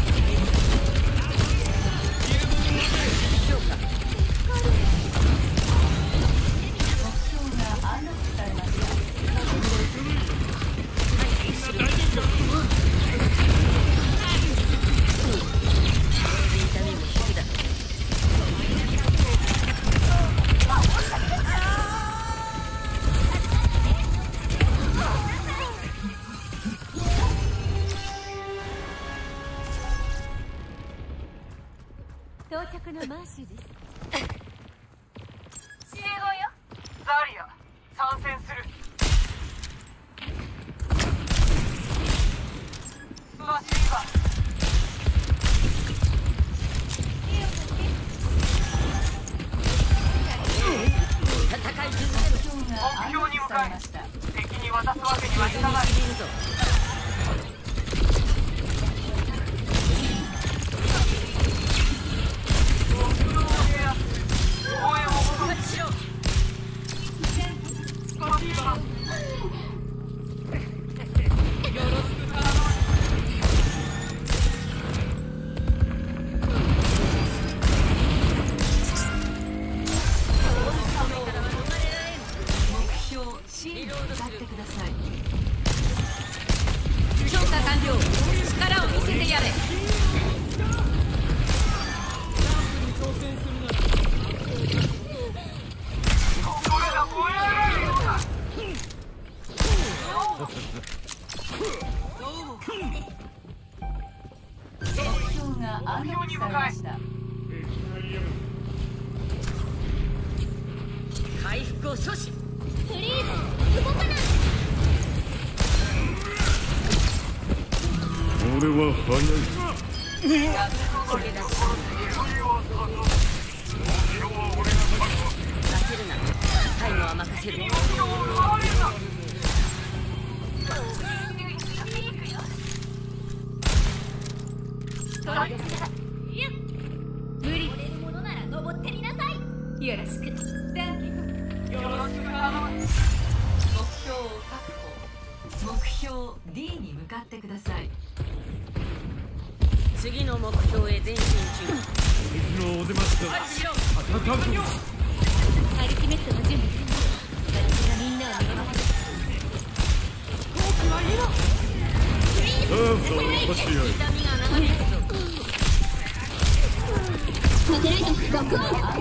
強化。 目標がアンロックされました。 到着のマーシュです。 集合よ。ザリア参戦する。マシンガン。 戦い続ける。 目標に向かい。敵に渡すわけにはいかない。 目標 C 行阻止。 フリーズ動かない。 俺は早い。 逃げ出し焦るな。タイムは任せる。 無理れるものなら登ってみなさい。よろしくダンキー。 目標を確保。目標 D に向かってください。 次の目標へ前進中。 敵のお出ましだ。戦うぞ。 アルティメットの準備。私がみんなを見守る。 さあさあ勝ち合い。 痛みが流れるぞ。 サテライトロックオン。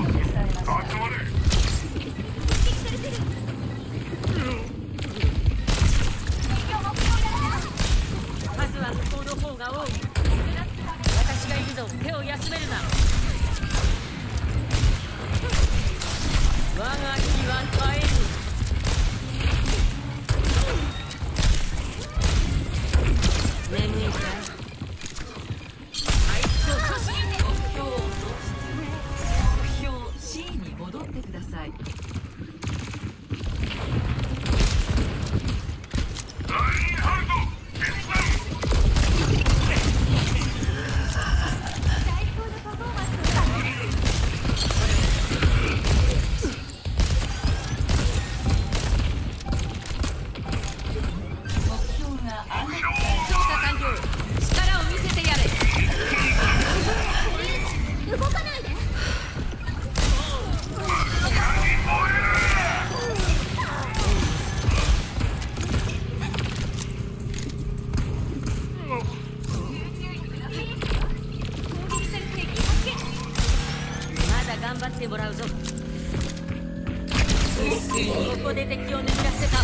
数は向こうの方が多い。私がいるぞ。手を休めるな。我が日は耐える。眠いかい。 目標 C に戻ってください。 頑張ってもらうぞ。ここで敵を眠らせた。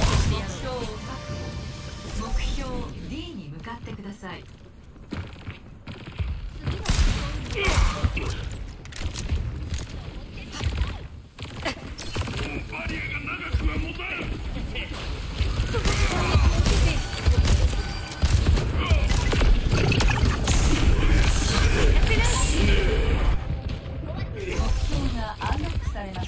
目標 D に向かってください。 バリアが長くは持たん。 アンロックされました。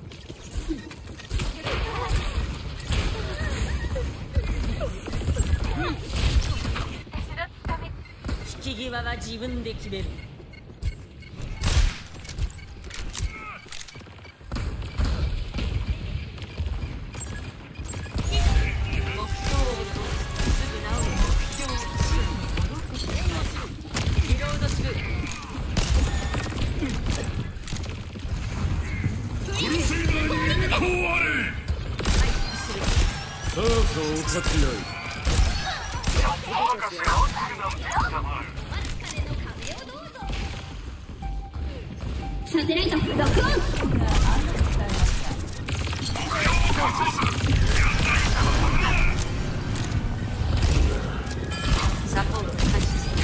引き際は自分で決める。 勝ち合い。 サテライトロックオン。 サポート開始。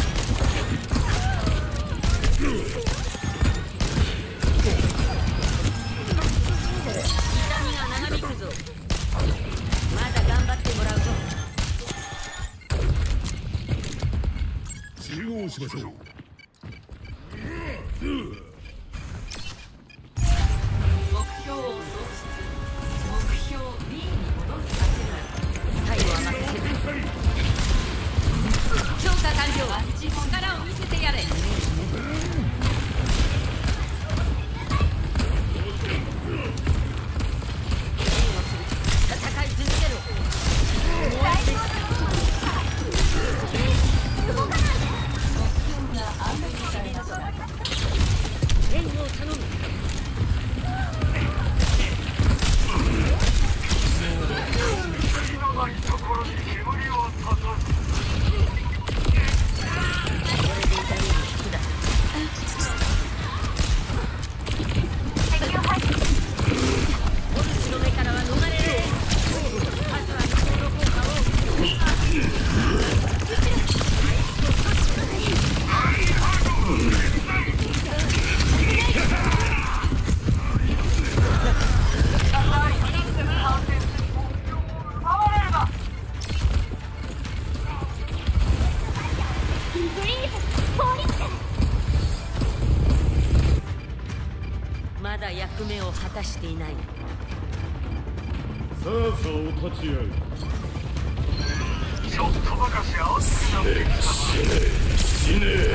痛みが長引くぞ。まだ頑張ってもらうぞ。 集合しましょう。 目標を喪失。目標 B に戻ってさせない。 タイムは任せる。強化完了。力を見せてやれ。戦い続けろ。 動かないで。 目標がまだ役目を果たしていない。 さあさあお立ち会い。 ちょっとばかし合わせて死ね死ね